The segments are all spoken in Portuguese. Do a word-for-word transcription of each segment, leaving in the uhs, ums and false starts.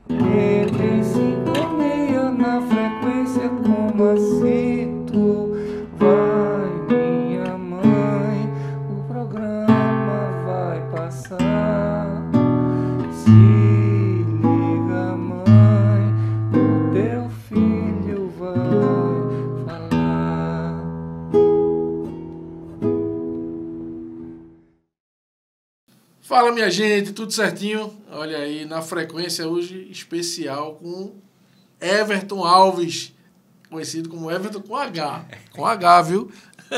Ele em sintonia na frequência como assim tu vai, minha mãe, o programa vai passar. Se liga, mãe, o teu filho vai falar. Fala, minha gente, tudo certinho? Olha aí, na frequência hoje especial com Everton Alves, conhecido como Everton com H. Com H, viu?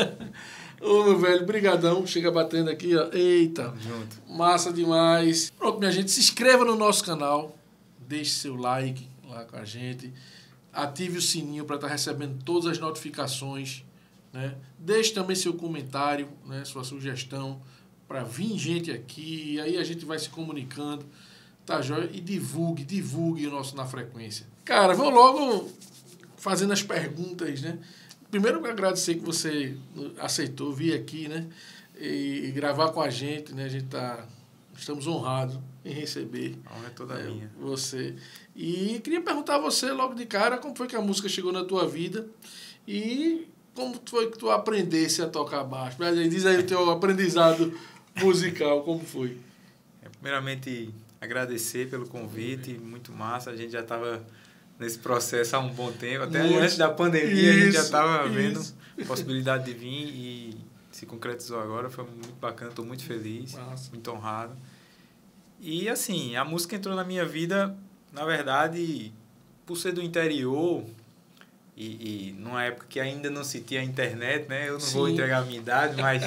Ô, meu velho, brigadão. Chega batendo aqui, ó. Eita, Junto. massa demais. Pronto, minha gente, se inscreva no nosso canal, deixe seu like lá com a gente, ative o sininho para estar recebendo todas as notificações, né? Deixe também seu comentário, né? Sua sugestão, para vir gente aqui, e aí a gente vai se comunicando, tá joia? E divulgue, divulgue o nosso Na Frequência. Cara, vou logo fazendo as perguntas, né? Primeiro, eu agradecer que você aceitou vir aqui, né? E, e gravar com a gente, né? A gente tá, estamos honrados em receber. A honra é toda é, minha. Você. E queria perguntar a você logo de cara como foi que a música chegou na tua vida e como foi que tu aprendesse a tocar baixo. Diz aí o teu aprendizado musical, como foi? É, primeiramente, agradecer pelo convite, muito massa. A gente já estava nesse processo há um bom tempo, até muito. Antes da pandemia isso, a gente já estava vendo a possibilidade de vir e se concretizou agora. Foi muito bacana, estou muito feliz, massa. Muito honrado. E assim, a música entrou na minha vida, na verdade, por ser do interior e, e numa época que ainda não se tinha internet, né? Eu não Sim. vou entregar a minha idade, mas...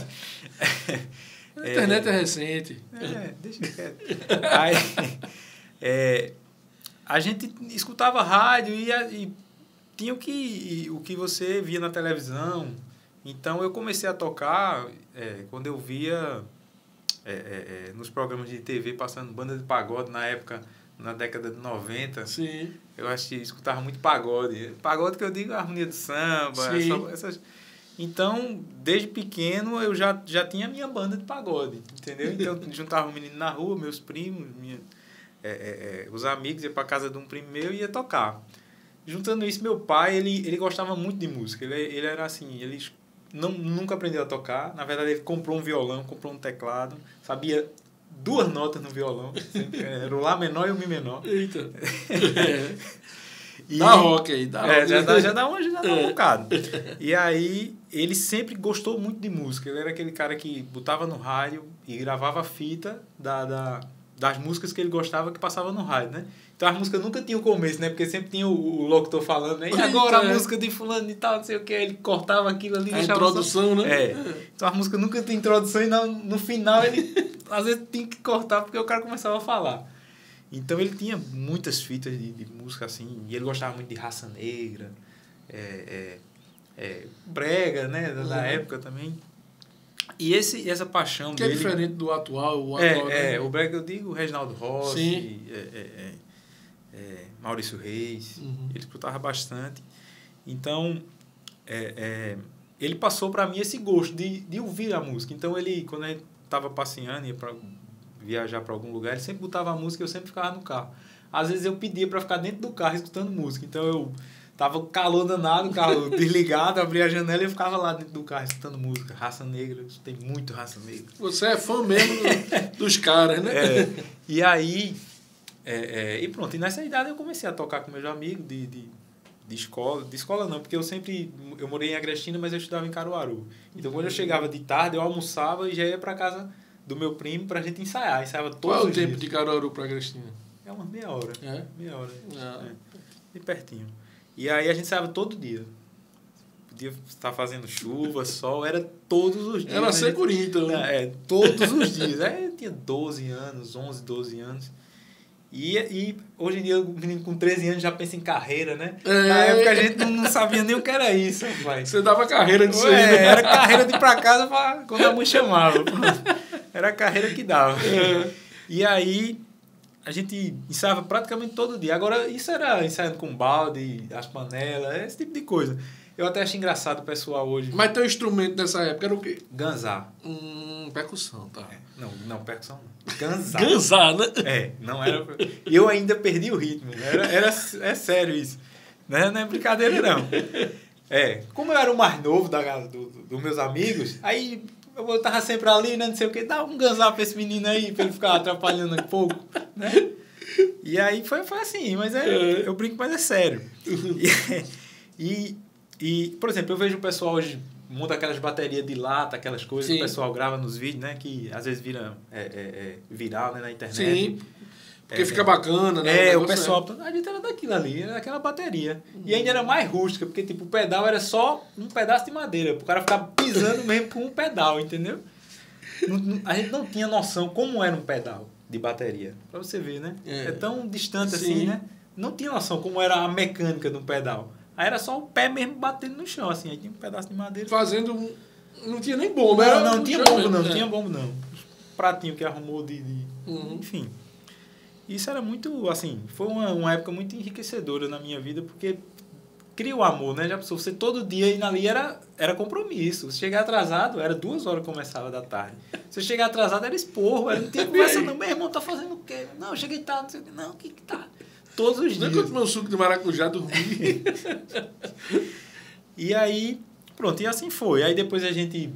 A internet é, é recente. É, deixa quieto. Aí, é, a gente escutava rádio e, e tinha o que, o que você via na televisão. Então, eu comecei a tocar é, quando eu via é, é, nos programas de T V passando banda de pagode na época, na década de noventa. Sim. Eu acho que escutava muito pagode. Pagode que eu digo, a harmonia do samba, essa, essas... Então, desde pequeno, eu já, já tinha minha banda de pagode, entendeu? Então, eu juntava um menino na rua, meus primos, minha, é, é, os amigos, ia para casa de um primo meu e ia tocar. Juntando isso, meu pai, ele, ele gostava muito de música. Ele, ele era assim, ele não, nunca aprendeu a tocar. Na verdade, ele comprou um violão, comprou um teclado, sabia duas notas no violão. Era o Lá menor e o Mi menor. Eita! É. E, dá rock aí, dá é, rock. Já dá, já dá um, já dá um bocado. E aí, ele sempre gostou muito de música. Ele era aquele cara que botava no rádio e gravava fita da, da, das músicas que ele gostava que passava no rádio, né? Então, as músicas nunca tinham começo, né? Porque sempre tinha o, o locutor falando, né? E agora a música de fulano e tal, não sei o que. Ele cortava aquilo ali. A introdução, só... né? É. Então, a música nunca tinha introdução e no, no final ele, às vezes, tinha que cortar porque o cara começava a falar. Então, ele tinha muitas fitas de, de música, assim, e ele gostava muito de Raça Negra, é, é, é, brega, né, da, uhum. da época também. E esse, essa paixão que dele... Que é diferente do atual. O é, atual, é, né? o brega, eu digo, o Reginaldo Rossi, Sim. É, é, é, é, Maurício Reis, uhum. ele escutava bastante. Então, é, é, ele passou para mim esse gosto de, de ouvir a música. Então, ele, quando a gente estava passeando, ia para... viajar para algum lugar, ele sempre botava a música e eu sempre ficava no carro. Às vezes eu pedia para ficar dentro do carro escutando música. Então eu tava calor danado, o carro desligado, abria a janela e eu ficava lá dentro do carro escutando música. Raça Negra, eu escutei muito Raça Negra. Você é fã mesmo do, dos caras, né? É, e aí, é, é, e pronto, e nessa idade eu comecei a tocar com meus amigos de, de, de escola. De escola não, porque eu sempre, eu morei em Agrestina, mas eu estudava em Caruaru. Então quando eu chegava de tarde, eu almoçava e já ia para casa do meu primo pra gente ensaiar. Ensaiava todos Qual é o os tempo dias. de Caruaru pra Agrestina? É umas meia hora. É? Meia hora. Ah. É. E pertinho. E aí a gente ensaiava todo dia. Podia estar fazendo chuva, sol, era todos os dias. Era securinho, então. É, todos os dias. Aí eu tinha doze anos, onze, doze anos. E, e hoje em dia o menino com treze anos já pensa em carreira, né? É. Na época a gente não, não sabia nem o que era isso, rapaz. Você dava carreira disso Ué, aí, né? Era carreira de ir pra casa pra, quando a mãe chamava. Era a carreira que dava. É. E aí a gente ensaiava praticamente todo dia. Agora, isso era ensaiando com balde, as panelas, esse tipo de coisa. Eu até acho engraçado o pessoal hoje... Mas teu instrumento nessa época era o quê? Ganzá. Hum, percussão, tá. É, não, não, percussão não. Ganzá. Ganzá, né? É, não era... Eu ainda perdi o ritmo. Era, era, é sério isso. Não é, não é brincadeira, não. É, como eu era o mais novo da, do, dos meus amigos, aí eu tava sempre ali, né, não sei o que, dá um ganzá pra esse menino aí, pra ele ficar atrapalhando um pouco, né? E aí foi, foi assim, mas é, eu brinco, mas é sério. E, e, por exemplo, eu vejo o pessoal hoje monta aquelas baterias de lata, aquelas coisas Sim. que o pessoal grava nos vídeos, né? Que às vezes vira é, é, é, viral, né, na internet. Sim, porque é, fica bacana, né? É, o, o pessoal... É. A gente era daquilo ali, era daquela bateria. Uhum. E ainda era mais rústica, porque tipo, o pedal era só um pedaço de madeira. O cara ficava pisando mesmo com um pedal, entendeu? A gente não tinha noção como era um pedal de bateria. Pra você ver, né? É, é tão distante Sim. assim, né? Não tinha noção como era a mecânica de um pedal. Aí era só o pé mesmo batendo no chão, assim. Aí tinha um pedaço de madeira. Fazendo um... Não tinha nem bomba. Não, era não, não tinha bomba, não. É. Tinha bomba, não. Pratinho que arrumou de... de... Uhum. Enfim. Isso era muito, assim... Foi uma, uma época muito enriquecedora na minha vida, porque cria o amor, né? Já pensou, você todo dia ir ali era, era compromisso. Se chegar atrasado, era duas horas que começava da tarde. Se eu chegar atrasado, era esporro. Era, não tinha conversa, não. Meu irmão tá fazendo o quê? Não, eu cheguei tarde, não sei o quê. Não, o que que tá? Todos os dias. Nem quando meu suco de maracujá dormir. E aí, pronto, e assim foi. Aí depois a gente...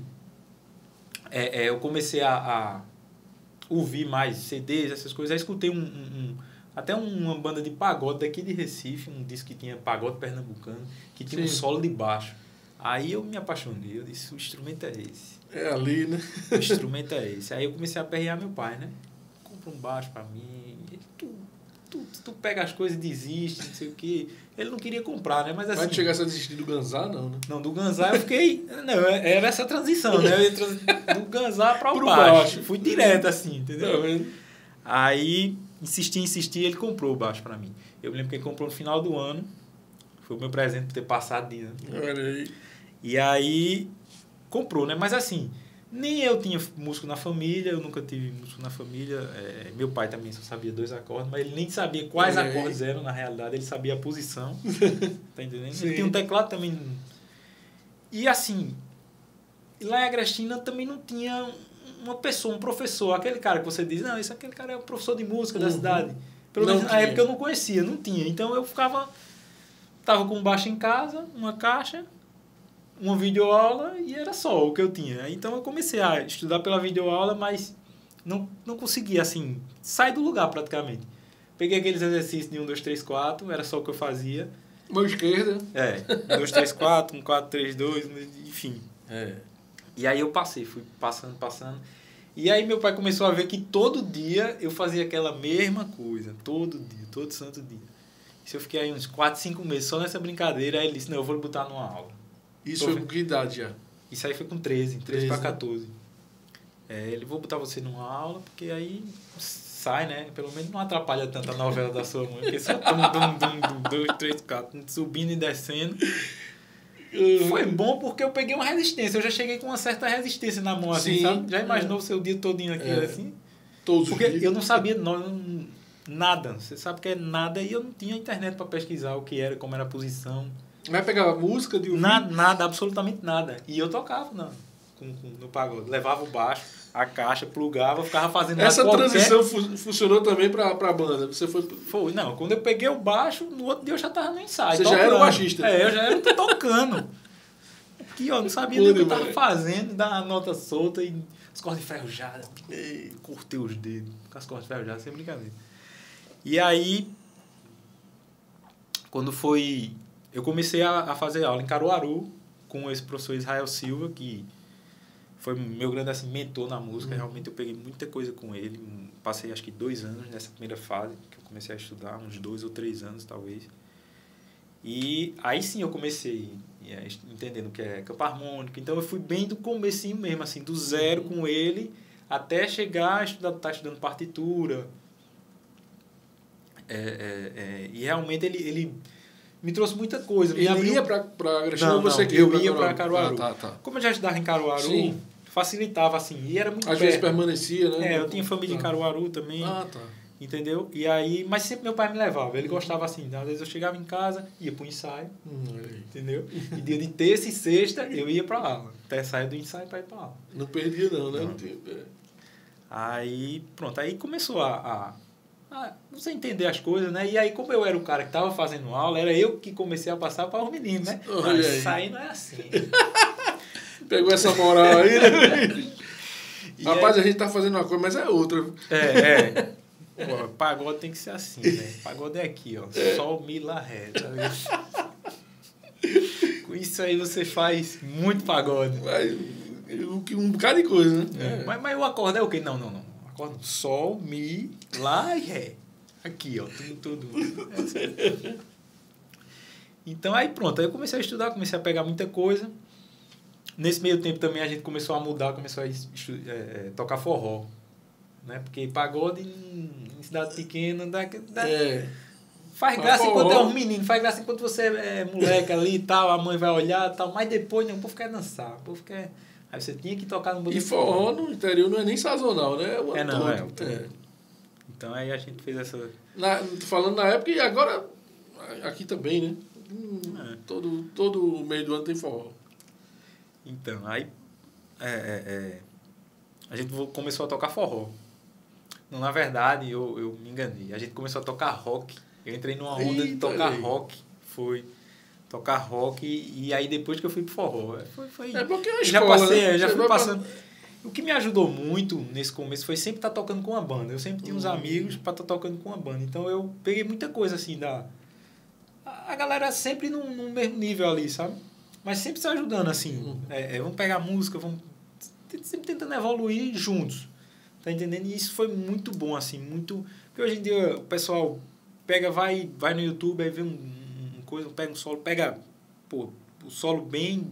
É, é, eu comecei a, a ouvir mais C Ds, essas coisas. Aí escutei um, um, um, até uma banda de pagode daqui de Recife, um disco que tinha pagode pernambucano, que tinha Sim. um solo de baixo. Aí eu me apaixonei, eu disse, o instrumento é esse. É ali, né? O instrumento é esse. Aí eu comecei a aperrear meu pai, né? Compra um baixo pra mim. Ele, tu, tu, tu pega as coisas e desiste, não sei o quê. Ele não queria comprar, né? Mas assim... Vai chegar a desistir do Ganzá, não, né? Não, do Ganzá eu fiquei... Não, era essa transição, né? Eu ia trans... do Ganzá para o Pro baixo. baixo. Fui direto, assim, entendeu? Tá Aí, insisti, insisti, ele comprou o baixo para mim. Eu me lembro que ele comprou no final do ano. Foi o meu presente por ter passado de ano. Olha aí. E aí, comprou, né? Mas assim... Nem eu tinha músico na família, eu nunca tive músico na família. É, meu pai também só sabia dois acordes, mas ele nem sabia quais é. acordes eram, na realidade, ele sabia a posição. Tá entendendo? Sim. Ele tinha um teclado também. E assim, lá em Agrestina também não tinha uma pessoa, um professor, aquele cara que você diz, não, esse aquele cara é o professor de música uhum. da cidade. Pelo menos na época eu não conhecia, não tinha. Então eu ficava, tava com um baixo em casa, uma caixa, uma videoaula e era só o que eu tinha. Então eu comecei a estudar pela videoaula, mas não, não conseguia, assim, sair do lugar praticamente. Peguei aqueles exercícios de um, dois, três, quatro, era só o que eu fazia. Mão esquerda. É, um, dois, três, quatro, um, quatro, três, dois, enfim. É. E aí eu passei, fui passando, passando. E aí meu pai começou a ver que todo dia eu fazia aquela mesma coisa, todo dia, todo santo dia. Isso eu fiquei aí uns quatro, cinco meses só nessa brincadeira, aí ele disse, não, eu vou botar numa aula. Isso foi com que idade já? Isso aí foi com treze, treze para quatorze. É, ele, vou botar você numa aula, porque aí sai, né? Pelo menos não atrapalha tanto a novela da sua mãe, porque só dum, dum, dum, dum, dois, três, quatro, subindo e descendo. Uhum. Foi bom porque eu peguei uma resistência, eu já cheguei com uma certa resistência na mão, assim, Sim, sabe? Já imaginou é. o seu dia todinho aqui, é. assim? Todos porque os dias. eu não sabia não, nada, você sabe que é nada, e eu não tinha internet para pesquisar o que era, como era a posição. Vai pegar música de ouvir? Nada, nada, absolutamente nada. E eu tocava não, com, com, no pagode. Levava o baixo, a caixa, plugava, ficava fazendo... Essa qualquer... transição fu- funcionou também para a banda? Você foi... Foi, não. Quando eu peguei o baixo, no outro dia eu já estava no ensaio. Você tocando. já era o baixista? É, eu já era tocando. Aqui, ó, não sabia nem o que eu estava fazendo, dar a nota solta e as cordas enferrujadas. Cortei os dedos com as cordas enferrujadas, sem brincadeira. E aí, quando foi... Eu comecei a, a fazer aula em Caruaru com esse professor Israel Silva, que foi meu grande assim, mentor na música. Uhum. Realmente eu peguei muita coisa com ele. Passei acho que dois anos nessa primeira fase, que eu comecei a estudar, uns dois ou três anos talvez. E aí sim eu comecei é, entendendo o que é campo harmônico. Então eu fui bem do comecinho mesmo, assim, do zero uhum. com ele, até chegar a estudar, estar estudando partitura. É, é, é, e realmente ele... ele me trouxe muita coisa. E ele ia para Agrestina ou você não, que eu ia para Caruaru. Ah, tá, tá. Como eu já estudava em Caruaru, Sim. facilitava, assim. E era muito Às perto. vezes permanecia, né? É, eu tinha família ah. em Caruaru também. Ah, tá. Entendeu? E aí, mas sempre meu pai me levava. Ele gostava assim. Às vezes eu chegava em casa, ia pro ensaio. Hum, entendeu? E dia de terça e sexta eu ia pra aula. Até sair do ensaio pra ir pra aula. Não perdia não, né? Não. Aí, pronto. Aí começou a, a, a você entender as coisas, né? E aí, como eu era o cara que tava fazendo aula, era eu que comecei a passar para os meninos, né? Olha mas aí. Isso aí não é assim. Pegou essa moral aí, né? E Rapaz, aí, a gente tá fazendo uma coisa, mas é outra. É, é. Pô, pagode tem que ser assim, né? Pagode é aqui, ó. É. Sol, mi, lá, ré. Tá vendo? Com isso aí você faz muito pagode. Mas, um bocado de coisa, né? É. Mas, mas o acorde é o quê? Não, não, não. Acorde sol, mi, lá e ré. Aqui, ó. Tudo, tudo. É assim. Então aí pronto. Aí eu comecei a estudar, comecei a pegar muita coisa. Nesse meio tempo também a gente começou a mudar, começou a estu- é, é, tocar forró. Né? Porque pagode em, em cidade pequena dá, dá, É. faz graça enquanto é um menino, faz graça enquanto você é moleque ali e tal, a mãe vai olhar e tal, mas depois não, o povo quer dançar, o povo quer... Aí você tinha que tocar no E forró no interior não é nem sazonal, né? É, o é não, todo. é, o todo. É. Então aí a gente fez essa... Na, falando na época e agora aqui também, né? Hum, é. todo, todo meio do ano tem forró. Então, aí é, é, é, a gente começou a tocar forró. Não, na verdade, eu, eu me enganei. A gente começou a tocar rock. Eu entrei numa onda Eita de tocar aí. rock. Foi tocar rock. E, e aí depois que eu fui pro forró. Foi, foi, é porque é uma já escola, passei, né? já Você fui passando. Pra... O que me ajudou muito nesse começo foi sempre estar tocando com uma banda. Eu sempre tinha uns hum. amigos para estar tocando com uma banda. Então eu peguei muita coisa assim da... A galera sempre no, no mesmo nível ali, sabe? Mas sempre se ajudando assim. Hum. É, é, vamos pegar a música, vamos... Sempre tentando evoluir juntos. Tá entendendo? E isso foi muito bom, assim, muito... Porque hoje em dia o pessoal pega, vai, vai no YouTube, aí vê um, um coisa, pega um solo, pega, pô, o solo bem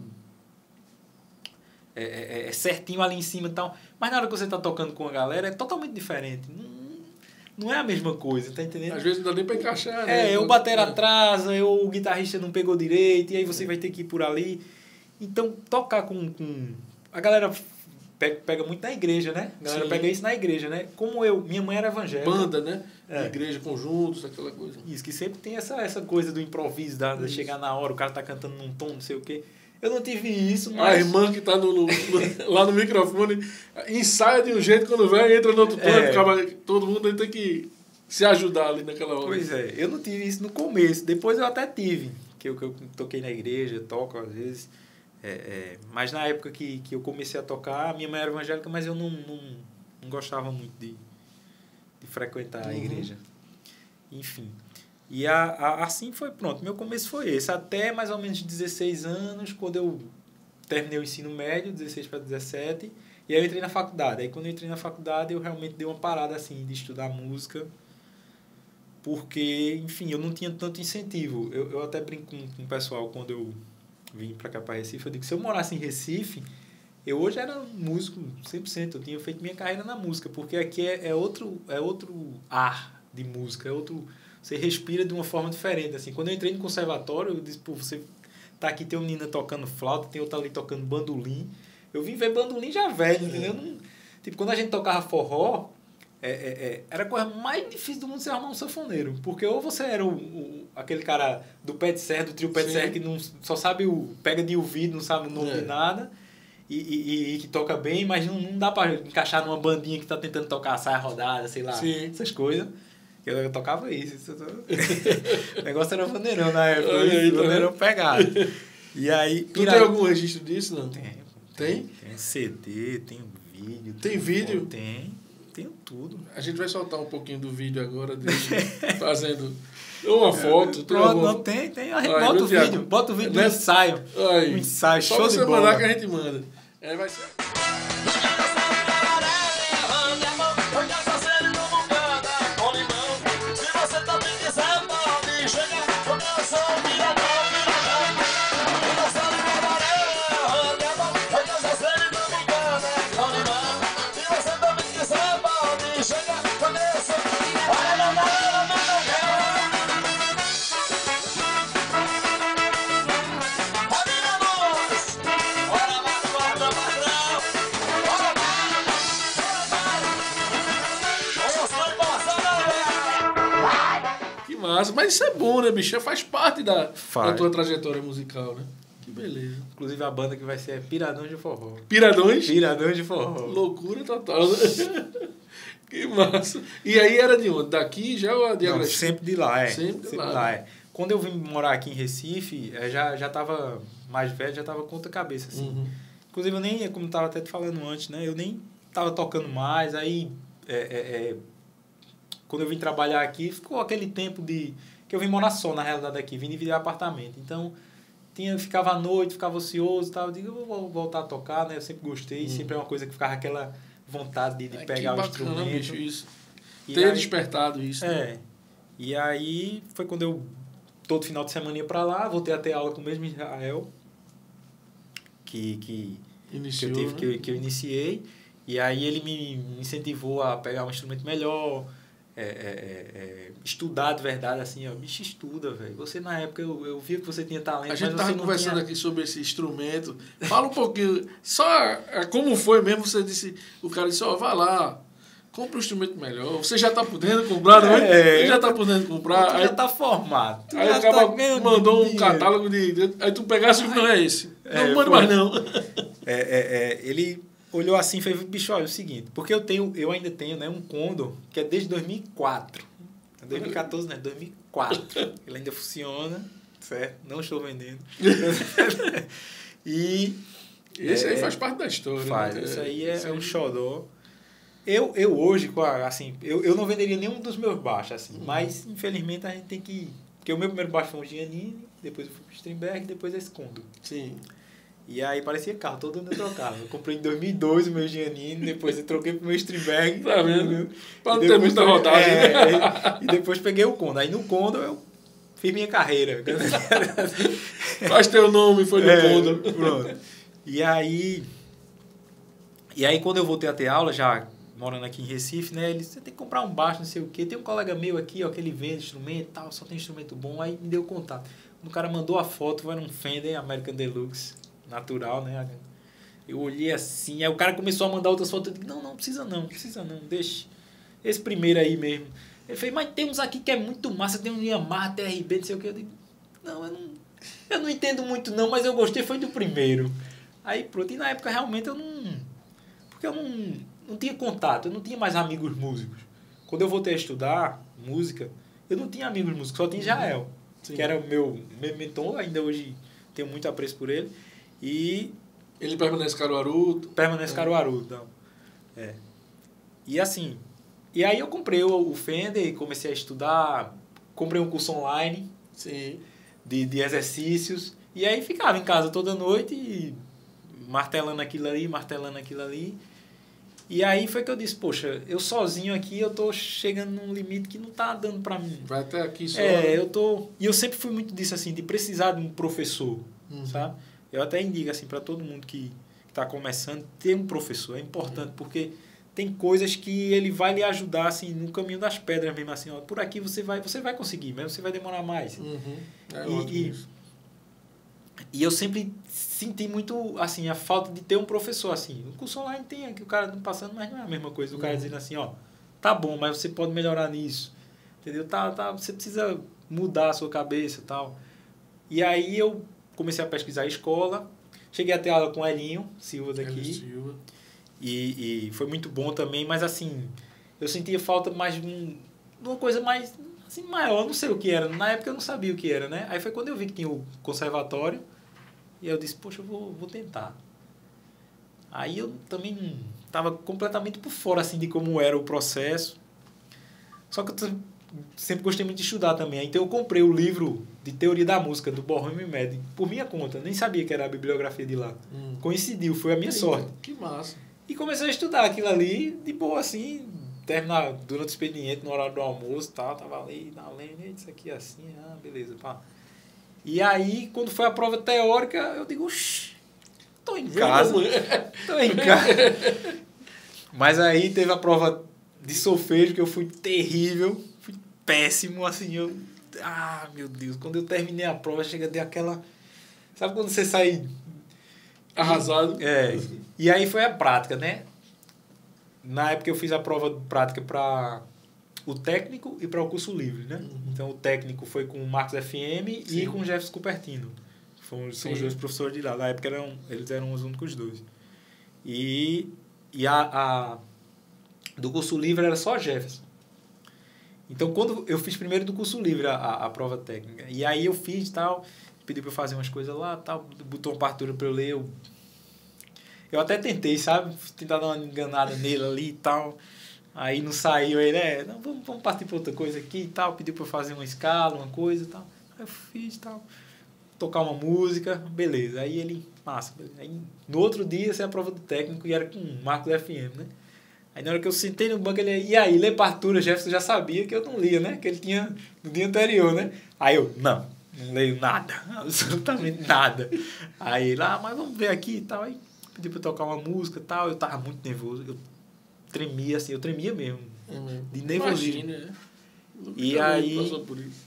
é, é, é certinho ali em cima e tal. Mas na hora que você tá tocando com a galera é totalmente diferente. Não, não é a mesma coisa, tá entendendo? Às vezes não dá nem pra encaixar, né? É, o batera atrasa, o guitarrista não pegou direito, e aí você vai ter que ir por ali. Então, tocar com... com a galera... Pega, pega muito na igreja, né? A galera Sim. pega isso na igreja, né? Como eu, minha mãe era evangélica. Banda, né? É. Igreja, conjuntos, aquela coisa. Isso, que sempre tem essa, essa coisa do improviso, da, de chegar na hora, o cara tá cantando num tom, não sei o quê. Eu não tive isso, mas... A irmã que tá no, no, no, lá no microfone ensaia de um jeito, quando vai, entra no outro tom, é. acaba, todo mundo tem que se ajudar ali naquela hora. Pois é, eu não tive isso no começo. Depois eu até tive, que eu, que eu toquei na igreja, toco às vezes... É, é, mas na época que, que eu comecei a tocar, a minha mãe era evangélica, mas eu não, não, não gostava muito de, de frequentar uhum. a igreja. Enfim. E a, a, assim foi, pronto, meu começo foi esse. Até mais ou menos dezesseis anos, quando eu terminei o ensino médio, dezesseis para dezessete, e aí eu entrei na faculdade. Aí quando eu entrei na faculdade, eu realmente dei uma parada assim de estudar música, porque, enfim, eu não tinha tanto incentivo. Eu, eu até brinco com, com o pessoal quando eu vim para cá, para Recife, eu digo que se eu morasse em Recife, eu hoje era músico cem por cento, eu tinha feito minha carreira na música, porque aqui é, é, outro, é outro ar de música, é outro, você respira de uma forma diferente, assim. Quando eu entrei no conservatório, eu disse, pô, você tá aqui, tem uma menina tocando flauta, tem outra ali tocando bandolim, eu vim ver bandolim já velho, entendeu? Não, tipo, quando a gente tocava forró, É, é, é, era a coisa mais difícil do mundo você arrumar um sanfoneiro. Porque ou você era o, o, aquele cara do pé de serra, do trio pé de serra, que não, só sabe o... Pega de ouvido, não sabe o nome é. de nada. E, e, e que toca bem, mas não, não dá pra encaixar numa bandinha que tá tentando tocar a saia rodada, sei lá, Sim. essas coisas. Eu, eu tocava isso. O negócio era vaneirão na época. Aí, vaneirão tá pegado. E aí... Tu tem algum registro disso, não? Tem. Tem? Tem C D, tem vídeo. Tem, tem vídeo? Foto, tem. Tenho tudo. A gente vai soltar um pouquinho do vídeo agora dele fazendo uma foto. É, pronto, não tem, tem. A gente Ai, bota o vídeo, Thiago. bota o vídeo do ensaio. Ai, um ensaio, só show de bola. Só você mandar que a gente manda. É, vai ser... Que massa. Mas isso é bom, né, bicho? Faz parte da, Faz. da tua trajetória musical, né? Que beleza. Inclusive a banda que vai ser é Piradões de Forró. Piradões? Piradões de Forró. Loucura total. Que massa. E aí era de onde? Daqui já ou de Não, Agreste? sempre de lá, é. Sempre de sempre lá. lá, é. Quando eu vim morar aqui em Recife, eu já, já tava mais velho, já tava com outra cabeça, assim. Uhum. Inclusive eu nem, como eu tava até te falando antes, né? Eu nem tava tocando mais, aí... É, é, é, quando eu vim trabalhar aqui, ficou aquele tempo de... Que eu vim morar só, na realidade, aqui. Vim dividir apartamento. Então, tinha, ficava à noite, ficava ocioso e tal. Eu digo, eu vou voltar a tocar, né? Eu sempre gostei. Uhum. Sempre é uma coisa que ficava aquela vontade de, de é, pegar o bacana, instrumento. Bicho, isso. E Ter aí, despertado isso. É. Né? E aí, foi quando eu... Todo final de semana ia pra lá. Voltei a ter aula com o mesmo Israel. Que, que, Iniciou, que, eu, tive, né? que, eu, que eu iniciei. E aí ele me incentivou a pegar um instrumento melhor, é, é, é, estudar de verdade, assim, ó, bicho, estuda, velho. Você, na época, eu, eu via que você tinha talento, a gente mas tava você não conversando tinha... aqui sobre esse instrumento. Fala um pouquinho, só como foi mesmo, você disse, o cara disse, ó, oh, vai lá, compra um instrumento melhor. Você já tá podendo comprar, não é? É, Você já tá podendo comprar. Tu aí, já tá formado. Tu aí já o cara tá mandou um dinheiro. catálogo de, de... Aí tu pegasse e não é esse. É, não manda foi. mais não. É, é, é, ele olhou assim e fez, bicho, olha, é o seguinte, porque eu tenho, eu ainda tenho, né, um Condor, que é desde dois mil e quatro. dois mil e quatorze, né? dois mil e quatro. Ele ainda funciona, certo? Não estou vendendo. E... Esse é, aí faz parte da história. Faz, né? isso aí é, Esse é um aí... xodó. Eu, eu hoje, assim, eu, eu não venderia nenhum dos meus baixos, assim, Uhum. mas infelizmente a gente tem que... Porque o meu primeiro baixo foi um Giannini, depois eu fui pro Strindberg, depois esse Condor. Sim. E aí parecia carro, todo mundo eu trocava. Eu comprei em dois mil e dois o meu Giannini, depois eu troquei pro meu Strindberg. Tá vendo? Pra não E ter depois muita peguei- rodagem. É, e depois peguei o Condor. Aí no Condor eu fiz minha carreira. Faz teu nome, foi no É, Condor. Pronto. E aí... E aí quando eu voltei a ter aula, já morando aqui em Recife, né? Ele disse, você tem que comprar um baixo, não sei o quê. Tem um colega meu aqui, ó, que ele vende instrumento e tal, só tem instrumento bom. Aí me deu contato. Quando o cara mandou a foto, era um Fender American Deluxe, natural, né? Eu olhei assim, aí o cara começou a mandar outras fotos. Eu disse, não, não precisa não, precisa não, deixa. Esse primeiro aí mesmo. Ele fez, mas tem uns aqui que é muito massa, tem um Yamaha, T R B, não sei o quê. Eu digo, não, eu não, eu não entendo muito não, mas eu gostei, foi do primeiro. Aí pronto, e na época realmente eu não... Porque eu não, não tinha contato, eu não tinha mais amigos músicos. Quando eu voltei a estudar música, eu não tinha amigos músicos, só tinha Israel, Sim. que era o meu, meu mentor, ainda hoje tenho muito apreço por ele. E Ele permanece Caruaru. permanece É. Caruaru, então. É. E assim, e aí eu comprei o, o Fender e comecei a estudar, comprei um curso online Sim. de, de exercícios, e aí ficava em casa toda noite e martelando aquilo ali, martelando aquilo ali. E aí foi que eu disse, poxa, eu sozinho aqui, eu tô chegando num limite que não tá dando pra mim. Vai até aqui só. É, eu tô... E eu sempre fui muito disso, assim, de precisar de um professor, Uhum. sabe? Eu até indico, assim, para todo mundo que está começando, ter um professor é importante, porque tem coisas que ele vai lhe ajudar, assim, no caminho das pedras mesmo, assim, ó, por aqui você vai, você vai conseguir, mas você vai demorar mais. Uhum. É E- ótimo e- isso. E eu sempre senti muito, assim, a falta de ter um professor, assim. O curso online tem aqui, o cara não passando, mas não é a mesma coisa. O cara Uhum. dizendo assim, ó, tá bom, mas você pode melhorar nisso. Entendeu? Tá, tá, você precisa mudar a sua cabeça e tal. E aí eu comecei a pesquisar a escola. Cheguei a ter aula com o Elinho Silva Hélio daqui. Silva. E, e foi muito bom também, mas assim, eu sentia falta mais de, um, de uma coisa mais, assim, maior, não sei o que era. Na época eu não sabia o que era, né? Aí foi quando eu vi que tinha o conservatório. E eu disse, poxa, eu vou, vou tentar. Aí eu também estava completamente por fora, assim, de como era o processo. Só que eu t- sempre gostei muito de estudar também. Então eu comprei o livro de Teoria da Música, do Bohemian Rhapsody, por minha conta. Nem sabia que era a bibliografia de lá. Hum. Coincidiu, foi a minha Eita, sorte. Que massa. E comecei a estudar aquilo ali, de boa, assim, terminar durante o expediente, no horário do almoço e tal. Tava ali, na lenda, isso aqui é assim, ah, beleza, pá. E aí, quando foi a prova teórica, eu digo, oxi, tô em casa. Tô em casa. Mas aí teve a prova de solfejo, que eu fui terrível, fui péssimo, assim, eu... Ah, meu Deus, quando eu terminei a prova, chega de aquela... Sabe quando você sai... Arrasado. É, e aí foi a prática, né? Na época eu fiz a prova prática para o técnico e para o curso livre, né? Uhum. Então, o técnico foi com o Marcos F M Sim. e com o Jefferson Cupertino. São, são os dois professores de lá. Na época, eram, eles eram os únicos dois. E, e a, a do curso livre era só Jefferson. Então, quando eu fiz primeiro do curso livre a, a, a prova técnica. E aí eu fiz tal, pediu para eu fazer umas coisas lá, tal, botou uma partitura para eu ler. Eu, eu até tentei, sabe? Tentar dar uma enganada nele ali e tal. Aí não saiu, ele, é, não, vamos, vamos partir para outra coisa aqui e tal. Pediu para eu fazer uma escala, uma coisa e tal. Aí eu fiz e tal. Tocar uma música, beleza. Aí ele, massa. Beleza. Aí, no outro dia, essa é a prova do técnico e era com o Marcos F M, né? Aí na hora que eu sentei no banco, ele, e aí, lê partitura? Jefferson já sabia que eu não lia, né? Que ele tinha no dia anterior, né? Aí eu, não, não leio nada, absolutamente nada. Aí ele, ah, mas vamos ver aqui e tal. Aí pediu pra eu tocar uma música e tal. Eu tava muito nervoso, eu tremia assim, eu tremia mesmo, uhum. de nervosismo. Imagina, né? E aí, passou por isso.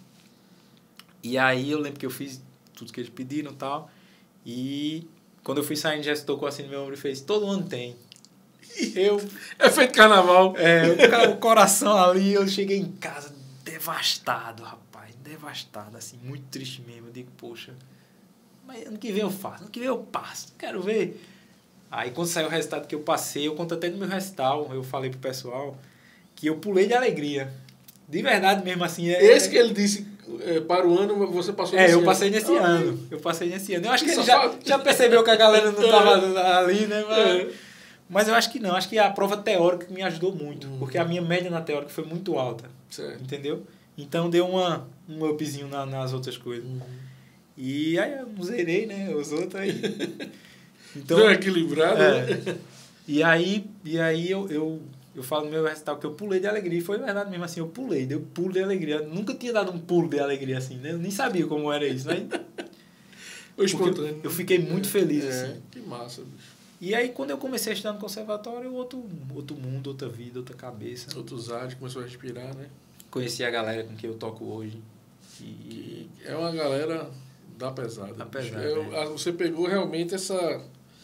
E aí eu lembro que eu fiz tudo que eles pediram e tal. E quando eu fui saindo, Jefferson tocou assim no meu ombro e fez, todo ano tem. Eu, é feito carnaval. É, o coração ali, eu cheguei em casa devastado, rapaz, devastado, assim, muito triste mesmo. Eu digo, poxa, mas ano que vem eu faço, ano que vem eu passo, quero ver. Aí quando saiu o resultado que eu passei, eu conto até no meu recital, eu falei pro pessoal que eu pulei de alegria. De verdade mesmo, assim. É, Esse que ele disse, é, para o ano, você passou é, nesse ano. É, eu passei nesse ah, ano. Eu passei nesse ano. Eu acho que, que ele já, já percebeu que a galera não estava ali, né? Mas, é. mas eu acho que não. Acho que a prova teórica me ajudou muito. Uhum. Porque a minha média na teórica foi muito alta. Certo. Entendeu? Então deu uma, um upzinho na, nas outras coisas. Uhum. E aí eu zerei, né? Os outros aí. Então, deu equilibrado, é. né? E aí, e aí eu, eu, eu falo no meu recital que eu pulei de alegria. E foi verdade mesmo assim, eu pulei, deu pulo de alegria. Eu nunca tinha dado um pulo de alegria assim, né? Eu nem sabia como era isso, mas... eu, eu fiquei muito é, feliz, é, assim. Que massa, bicho. E aí, quando eu comecei a estudar no conservatório, outro, outro mundo, outra vida, outra cabeça. Outros ares, começou a respirar, né? Conheci a galera com quem eu toco hoje. E... É uma galera da pesada. Da pesada, eu, é. Você pegou realmente essa...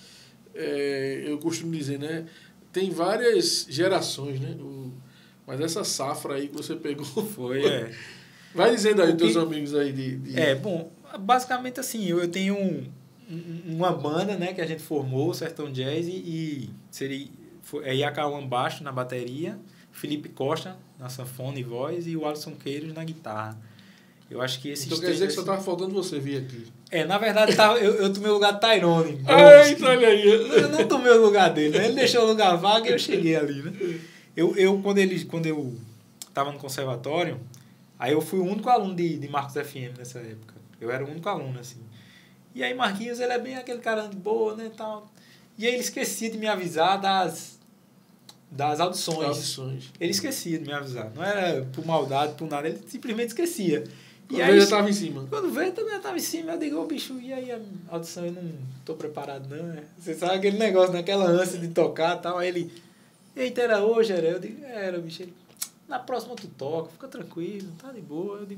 É, eu costumo dizer, né? Tem várias gerações, né? O, mas essa safra aí que você pegou... Foi, é. Vai dizendo aí, teus amigos aí de, de... É, bom, basicamente assim, eu, eu tenho um, um, uma banda, né, que a gente formou, o Sertão Jazz, e seria, foi, é Iacauã baixo na bateria, Felipe Costa na sanfona e voz, e o Alisson Queiros na guitarra. Eu acho que esses Então quer dizer que só estava faltando você vir aqui. É, na verdade, tava, eu, eu tomei o lugar do Tyrone. Eita, olha aí. Eu não tomei o lugar dele, né? Ele deixou o lugar vago e eu cheguei ali, né? Eu, eu quando, ele, quando eu estava no conservatório, aí eu fui o único aluno de, de Marcos F M nessa época. Eu era o único aluno, assim. E aí Marquinhos, ele é bem aquele cara de boa, né, tal. E aí ele esquecia de me avisar das, das audições. audições. Ele esquecia de me avisar. Não era por maldade, por nada. Ele simplesmente esquecia. Quando e aí, eu já estava em cima. Quando veio, eu também já estava em cima. Eu digo, ô, bicho, e aí a audição? Eu não estou preparado, não. Né? Você sabe aquele negócio, naquela ânsia de tocar e tal. Aí ele, eita, era hoje, era? Eu digo, era, bicho. Ele, na próxima tu toca, fica tranquilo, tá de boa. Eu digo,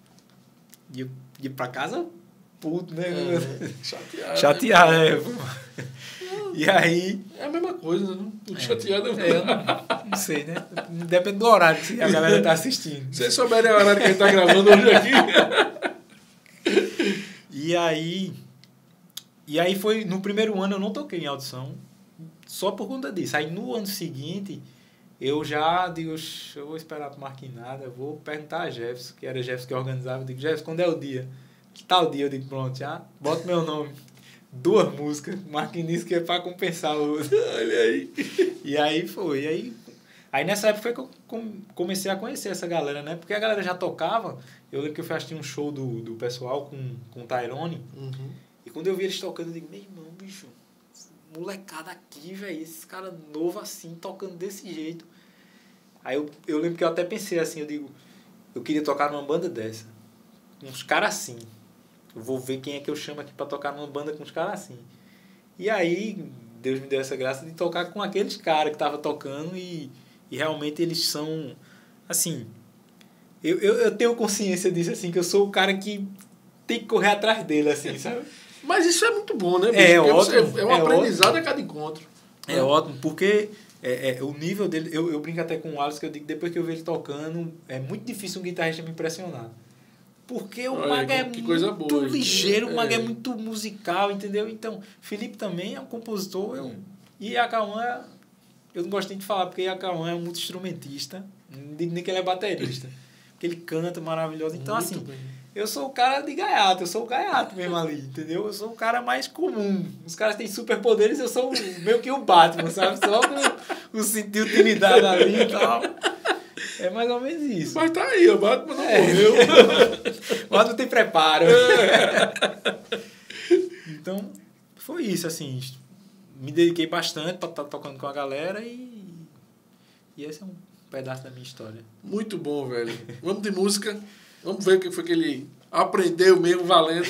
e eu ia pra casa puto, né? É, chateado. Chateado, né? E aí... É a mesma coisa, né? Puto é, chateado. É, eu não, não sei, né? Depende do horário que a galera tá assistindo. Se vocês souberem o horário que a gente tá gravando hoje aqui. E aí... E aí foi... No primeiro ano eu não toquei em audição, só por conta disso. Aí no ano seguinte... Eu já digo, eu vou esperar para Marquinhos nada, eu vou perguntar a Jefferson, que era Jefferson que organizava. Eu digo, Jefferson, quando é o dia? Que tal dia? Eu digo, pronto, já bota meu nome. Duas músicas. Marquinhos disse que é para compensar o outro. Olha aí. E aí foi. E aí, aí nessa época foi que eu comecei a conhecer essa galera, né? Porque a galera já tocava. Eu lembro que eu fui assistir um show do, do pessoal com, com o Tyrone. Uhum. E quando eu vi eles tocando, eu digo, meu irmão, bicho, molecada aqui, velho, esses caras novos assim, tocando desse jeito. Aí eu, eu lembro que eu até pensei assim, eu digo, eu queria tocar numa banda dessa. Uns caras assim. Eu vou ver quem é que eu chamo aqui pra tocar numa banda com uns caras assim. E aí, Deus me deu essa graça de tocar com aqueles caras que estavam tocando e, e realmente eles são, assim, eu, eu, eu tenho consciência disso, assim, que eu sou o cara que tem que correr atrás dele, assim, sabe? Mas isso é muito bom, né, bicho? É porque ótimo. Você, é um é aprendizado ótimo. a cada encontro. É né? Ótimo, porque É, é, o nível dele... Eu, eu brinco até com o Alisson, que eu digo, depois que eu vejo ele tocando, é muito difícil um guitarrista me impressionar. Porque o Olha, Maga é que muito coisa boa, ligeiro, é. o Maga é muito musical, entendeu? Então, Felipe também é um compositor. Eu, e Iacawan, eu não gosto nem de falar, porque Iacawan é um muito instrumentista. Não digo nem que ele é baterista. Porque ele canta maravilhoso. Então, Muito assim, bem. eu sou o cara de gaiato, eu sou o gaiato mesmo ali, entendeu? Eu sou o cara mais comum. Os caras têm superpoderes, eu sou meio que o Batman, sabe? Só com o sentido de utilidade ali e tal. É mais ou menos isso. Mas tá aí, o Batman não É. morreu. Mas não tem preparo. É. Então, foi isso, assim. Me dediquei bastante para estar tocando com a galera e, e esse é um pedaço da minha história. Muito bom, velho. Vamos de música. Vamos ver o que foi que ele aprendeu mesmo valendo.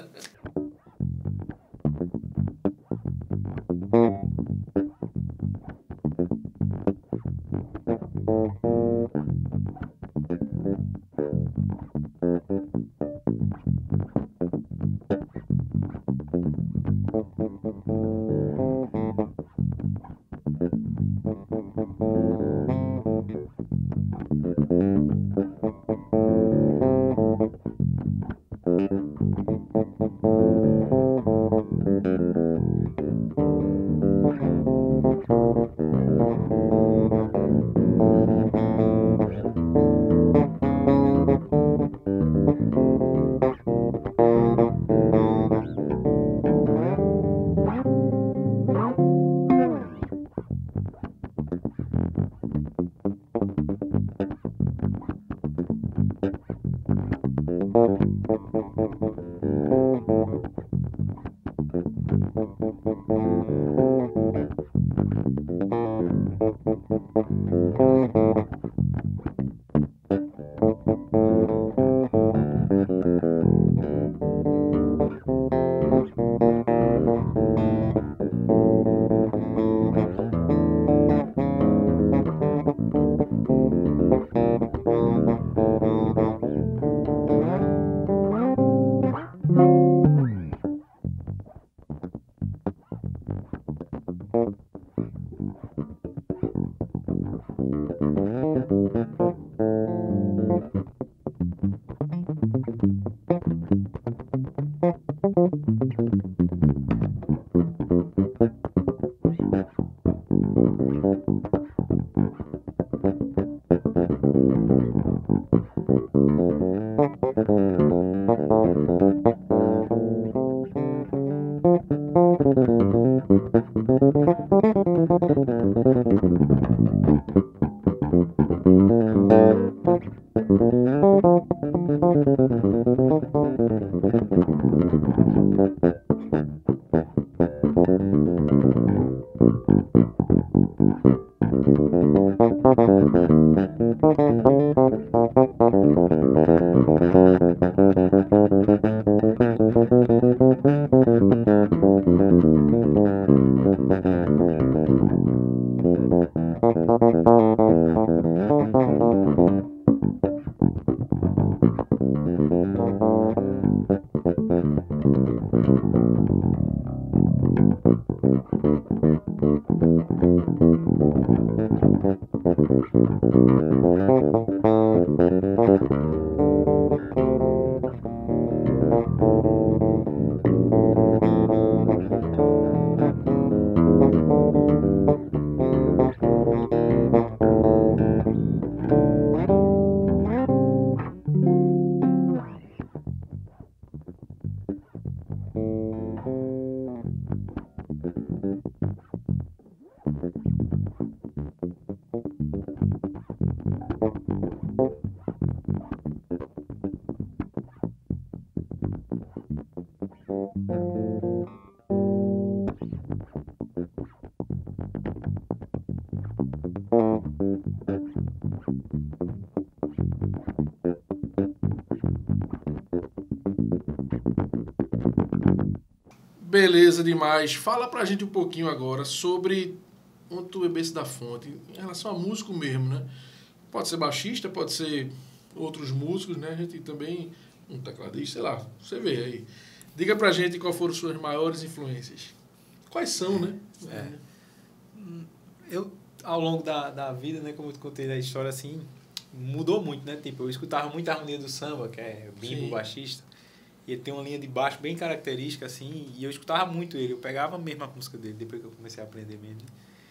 Beleza demais. Fala pra gente um pouquinho agora sobre onde tu bebesse da fonte, em relação a músico mesmo, né? Pode ser baixista, pode ser outros músicos, né? A gente também, um tecladista, sei lá, você vê aí. Diga pra gente quais foram suas maiores influências. Quais são, né? É. Eu, ao longo da, da vida, né, como eu te contei da história, assim, mudou muito, né? Tipo, eu escutava muito a harmonia do samba, que é Bimbo, Sim. baixista. E ele tem uma linha de baixo bem característica, assim, e eu escutava muito ele. Eu pegava mesmo a música dele, depois que eu comecei a aprender mesmo.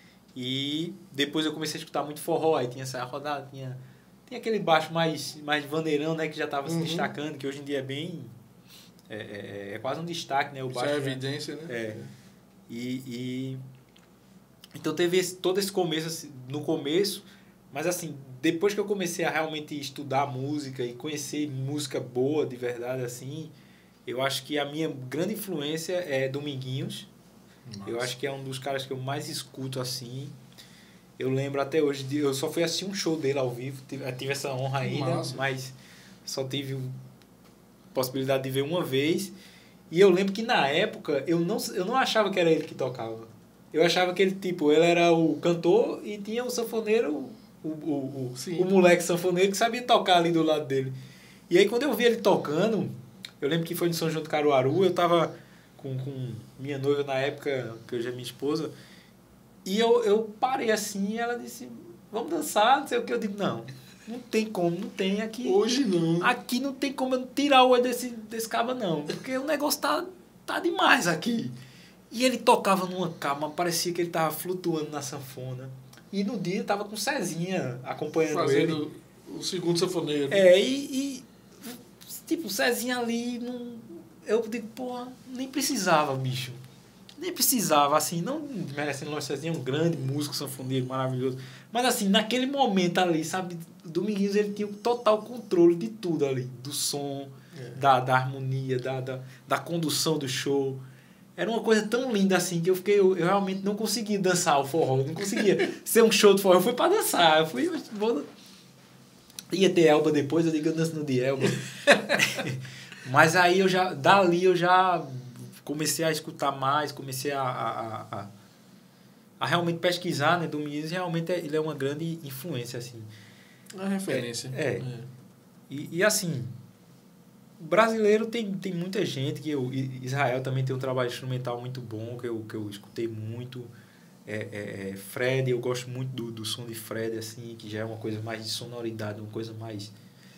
E depois eu comecei a escutar muito forró, aí tinha essa rodada, tinha, tinha aquele baixo mais, mais vaneirão, né, que já estava Uhum. se destacando, que hoje em dia é bem... É, é, é quase um destaque, né? O baixo, Isso é né? evidência, né? É. E, e... Então teve esse, todo esse começo, assim, no começo, mas assim, depois que eu comecei a realmente estudar música e conhecer música boa de verdade, assim, eu acho que a minha grande influência é Dominguinhos. Nossa. Eu acho que é um dos caras que eu mais escuto, assim. Eu lembro até hoje, de, eu só fui assistir um show dele ao vivo, tive, tive essa honra ainda, Massa. mas só tive possibilidade de ver uma vez. E eu lembro que na época eu não, eu não achava que era ele que tocava. Eu achava que ele, tipo, ele era o cantor e tinha o sanfoneiro, o, o, o, o moleque sanfoneiro que sabia tocar ali do lado dele. E aí quando eu vi ele tocando, eu lembro que foi no São João do Caruaru, eu tava com, com minha noiva na época, que hoje é minha esposa, e eu, eu parei assim e ela disse, vamos dançar, não sei o que. Eu digo, não, não tem como, não tem aqui. Hoje não. Aqui não tem como eu tirar o olho desse, desse cabo, não, porque o negócio tá, tá demais aqui. E ele tocava numa calma, parecia que ele tava flutuando na sanfona. E no dia tava com Cezinha acompanhando Fazendo ele. Fazendo o segundo sanfoneiro. É, e, e tipo, o Cezinha ali, não, eu digo, porra, nem precisava, bicho. Nem precisava, assim, não merecendo longe, Cezinha é um grande músico sanfoneiro, maravilhoso. Mas assim, naquele momento ali, sabe, Dominguinhos, ele tinha o total controle de tudo ali. Do som, é. da, da harmonia, da, da, da condução do show. Era uma coisa tão linda assim que eu fiquei, eu, eu realmente não conseguia dançar o forró, eu não conseguia ser um show de forró, eu fui pra dançar, eu fui, vou... ia ter Elba depois, eu digo que eu danço no de Elba. Mas aí eu já, dali eu já comecei a escutar mais, comecei a, a, a, a realmente pesquisar, né, Dominguinhos, realmente ele é uma grande influência, assim. Uma referência. É, é. é. E, e assim... brasileiro tem, tem muita gente, que eu, Israel também tem um trabalho instrumental muito bom, que eu, que eu escutei muito. É, é, é, Fred, eu gosto muito do, do som de Fred, assim, que já é uma coisa mais de sonoridade, uma coisa mais...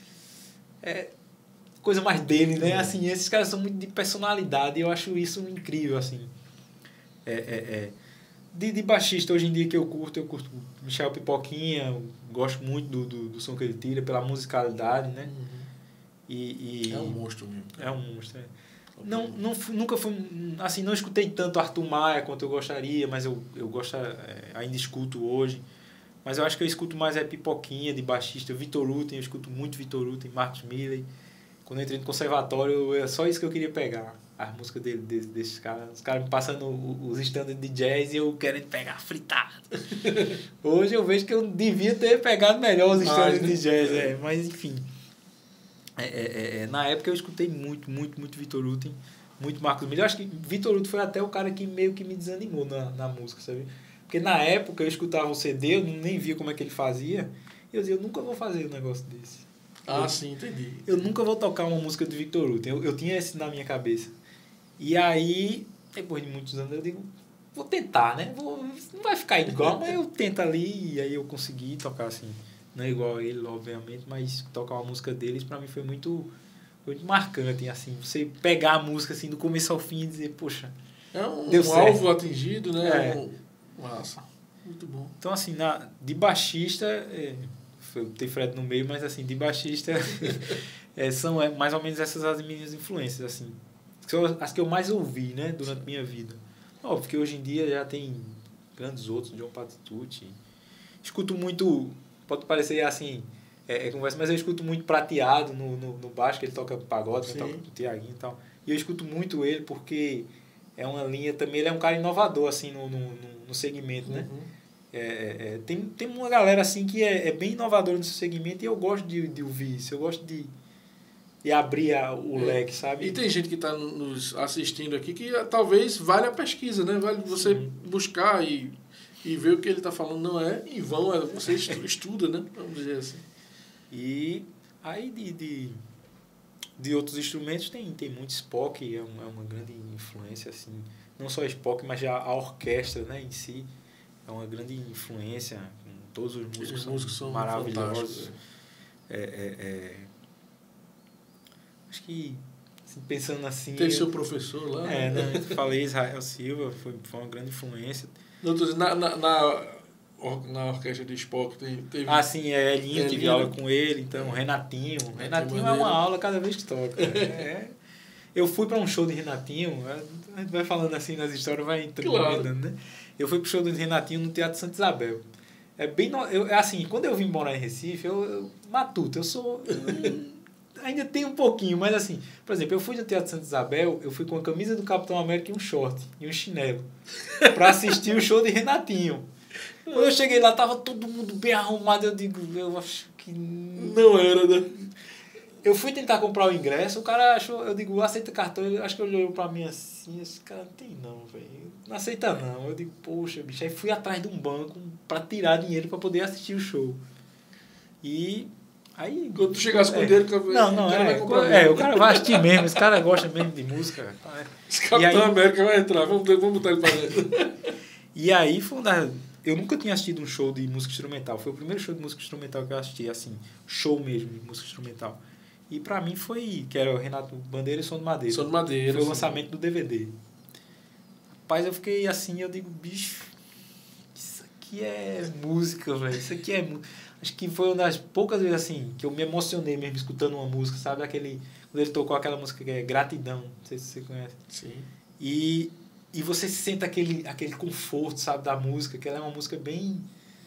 É, coisa mais dele, né? Assim, esses caras são muito de personalidade e eu acho isso incrível, assim. É, é, é. De, de baixista, hoje em dia, que eu curto, eu curto Michel Pipoquinha, eu gosto muito do, do, do som que ele tira, pela musicalidade, né? Uhum. E, e é um monstro mesmo. É um monstro, é. Não, não, nunca fui... Assim, não escutei tanto Arthur Maia quanto eu gostaria, mas eu, eu gosto, é, ainda escuto hoje. Mas eu acho que eu escuto mais é Pipoquinha, de baixista. Vitor Uten, eu escuto muito Vitor Uten, Marcos Miller. Quando eu entrei no conservatório, é só isso que eu queria pegar. As músicas dele, desses, desses caras. Os caras me passando os standards de jazz e eu querendo pegar fritado. Hoje eu vejo que eu devia ter pegado melhor os standards de jazz, é. Mas enfim... É, é, é, na época eu escutei muito, muito, muito Vitor Uten, muito Marcos Miller. Eu acho que Vitor Uten foi até o cara que meio que me desanimou na, na música, sabe? Porque na época eu escutava o C D, eu nem via como é que ele fazia, e eu dizia, eu nunca vou fazer um negócio desse. Ah, eu, sim, entendi. Eu nunca vou tocar uma música do Vitor Uten, eu, eu tinha esse na minha cabeça. E aí, depois de muitos anos, eu digo, vou tentar, né? Vou, não vai ficar igual, mas eu tento ali, e aí eu consegui tocar assim. Não é igual a ele, obviamente, mas tocar uma música deles pra mim foi muito, foi muito marcante, assim, você pegar a música assim do começo ao fim e dizer, poxa, é um, deu um certo. alvo atingido, né? É. Um, massa, muito bom. Então, assim, na, de baixista, é, tem Fred no meio, mas assim, de baixista é, são é, mais ou menos essas as minhas influências, assim, são as que eu mais ouvi, né, durante a minha vida. Óbvio que hoje em dia já tem grandes outros, John Patitucci, escuto muito... Pode parecer assim, é, é conversa, mas eu escuto muito Prateado no, no, no baixo, que ele toca pagode, ele toca pro Tiaguinho e tal. E eu escuto muito ele porque é uma linha também, ele é um cara inovador assim no, no, no segmento, né? Uhum. É, é, tem, tem uma galera assim que é, é bem inovadora nesse segmento e eu gosto de, de ouvir isso, eu gosto de, de abrir a, o é. leque, sabe? E tem gente que está nos assistindo aqui que talvez valha a pesquisa, né? Vale você Sim. buscar e... E ver o que ele está falando não é em vão, é, você estuda, né? Vamos dizer assim. E aí de, de, de outros instrumentos tem, tem muito Spock, é uma, é uma grande influência, assim. Não só Spock, mas já a orquestra, né, em si. é uma grande influência, com todos os músicos, os são, músicos são maravilhosos. É, é, é, acho que, assim, pensando assim... Teve eu, seu professor lá? É, né? Eu falei Israel Silva, foi, foi uma grande influência. Na, na, na, na orquestra de Spock teve... teve ah, sim, é Elinho, tive aula com ele, então, Renatinho. É, Renatinho é uma aula cada vez que toca. É, eu fui para um show de Renatinho, a gente vai falando assim nas histórias, vai entrando, claro. né? Eu fui para o show do Renatinho no Teatro Santa Isabel. É bem... No, eu, assim, quando eu vim morar em Recife, eu, eu matuto, eu sou... Eu, ainda tem um pouquinho, mas assim, por exemplo, eu fui no Teatro Santa Isabel, eu fui com a camisa do Capitão América e um short, e um chinelo, pra assistir o show de Renatinho. Quando eu cheguei lá, tava todo mundo bem arrumado, eu digo, eu acho que... Não era, né? Eu fui tentar comprar o ingresso, o cara achou, eu digo, aceita cartão, eu acho que ele olhou pra mim assim, esse cara não tem não, velho, não aceita não. Eu digo, poxa, bicho, aí fui atrás de um banco pra tirar dinheiro pra poder assistir o show. E... Aí, quando tu chegasse com o dinheiro, não, não, é, é, é, o cara vai assistir mesmo, esse cara gosta mesmo de música. Esse Capitão América vai entrar, vamos, vamos botar ele pra dentro. E aí, foi uma, eu nunca tinha assistido um show de música instrumental, foi o primeiro show de música instrumental que eu assisti, assim, show mesmo de música instrumental. E pra mim foi, que era o Renato Bandeira e Som de Madeira. Som de Madeira. Foi o lançamento do D V D. Rapaz, eu fiquei assim, eu digo, bicho, isso aqui é música, velho, isso aqui é música. Acho que foi uma das poucas vezes, assim, que eu me emocionei mesmo escutando uma música, sabe? Aquele, quando ele tocou aquela música que é Gratidão, não sei se você conhece. Sim. E, e você sente aquele, aquele conforto, sabe, da música, que ela é uma música bem...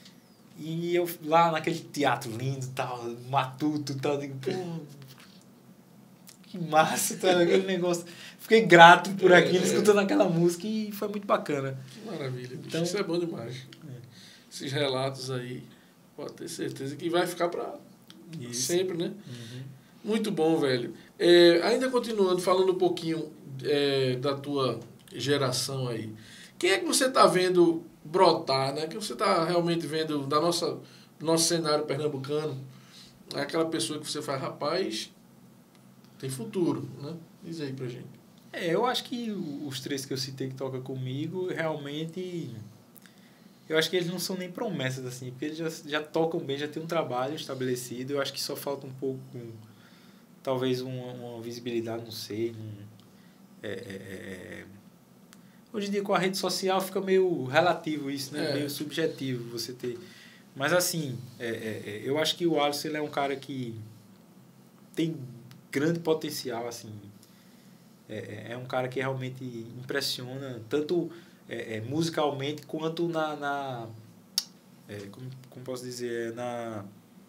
E eu lá naquele teatro lindo, tal, matuto, tal, digo, pô, que massa, tal, aquele negócio. Fiquei grato por é, aquilo, é. escutando aquela música e foi muito bacana. Que maravilha, bicho. Então, isso é bom demais. É. Esses relatos aí... Pode ter certeza que vai ficar para sempre, né? Uhum. Muito bom, velho. É, ainda continuando, falando um pouquinho é, da tua geração aí. Quem é que você está vendo brotar, né? Quem você está realmente vendo da nossa, do nosso cenário pernambucano? É aquela pessoa que você faz, rapaz, tem futuro, né? Diz aí pra gente. É, eu acho que os três que eu citei que tocam comigo, realmente... Eu acho que eles não são nem promessas, assim, porque eles já, já tocam bem, já tem um trabalho estabelecido. Eu acho que só falta um pouco, um, talvez uma, uma visibilidade, não sei. Um, é, é, é. Hoje em dia, com a rede social, fica meio relativo isso, né? É. Meio subjetivo você ter. Mas, assim, é, é, eu acho que o Alisson ele é um cara que tem grande potencial, assim. É, é um cara que realmente impressiona, tanto... É, é, musicalmente quanto na, na é, como, como posso dizer, na,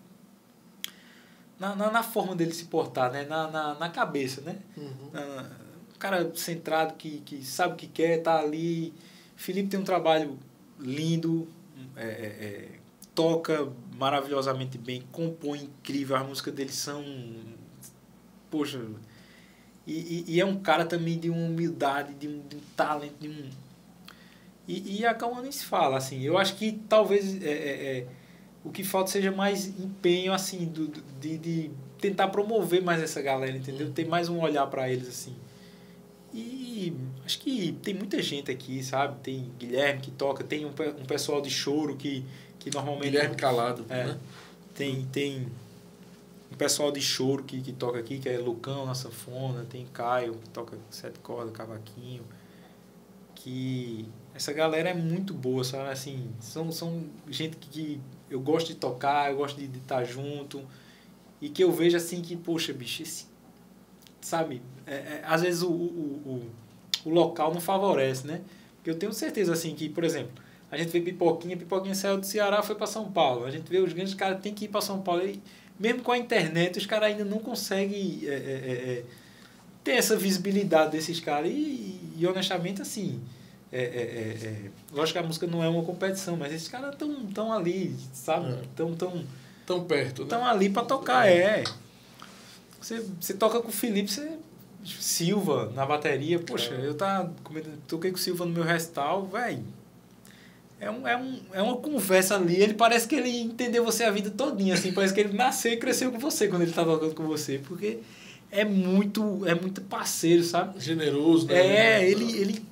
na, na, na forma dele se portar, né? na, na, na cabeça, né? Uhum. Na, um cara centrado que, que sabe o que quer, tá ali. Felipe tem um trabalho lindo, é, é, toca maravilhosamente bem, compõe incrível, as músicas dele são, poxa, e, e, e é um cara também de uma humildade, de um, de um talento, de um E, e a Cauã nem se fala, assim. Eu acho que talvez é, é, é, o que falta seja mais empenho, assim, do, de, de tentar promover mais essa galera, entendeu? Ter mais um olhar para eles, assim. E acho que tem muita gente aqui, sabe? Tem Guilherme que toca, tem um, um pessoal de choro que, que normalmente... Guilherme Calado, é, né? Tem, tem um pessoal de choro que, que toca aqui, que é Lucão na sanfona, tem Caio que toca sete cordas, cavaquinho, que... Essa galera é muito boa, sabe? Assim, são, são gente que, que eu gosto de tocar, eu gosto de, de estar junto. E que eu vejo assim que, poxa, bicho, esse, sabe? É, é, às vezes o, o, o, o local não favorece, né? Porque eu tenho certeza, assim, que, por exemplo, a gente vê Pipoquinha, Pipoquinha saiu do Ceará, foi para São Paulo. A gente vê os grandes caras tem que ir para São Paulo. E mesmo com a internet, os caras ainda não conseguem é, é, é, ter essa visibilidade desses caras. E, e honestamente, assim... É, é, é, é. Lógico que a música não é uma competição, mas esses caras estão tão ali, sabe? Estão é. tão, tão perto, né? Estão ali para tocar, é. Você, você toca com o Felipe, você, Silva na bateria. Poxa, é. eu tá, toquei com o Silva no meu recital, velho. É, um, é, um, é uma conversa ali. Ele parece que ele entendeu você a vida todinha, assim. Parece que ele nasceu e cresceu com você quando ele tá tocando com você. Porque é muito, é muito parceiro, sabe? Generoso, né? É, ele... ele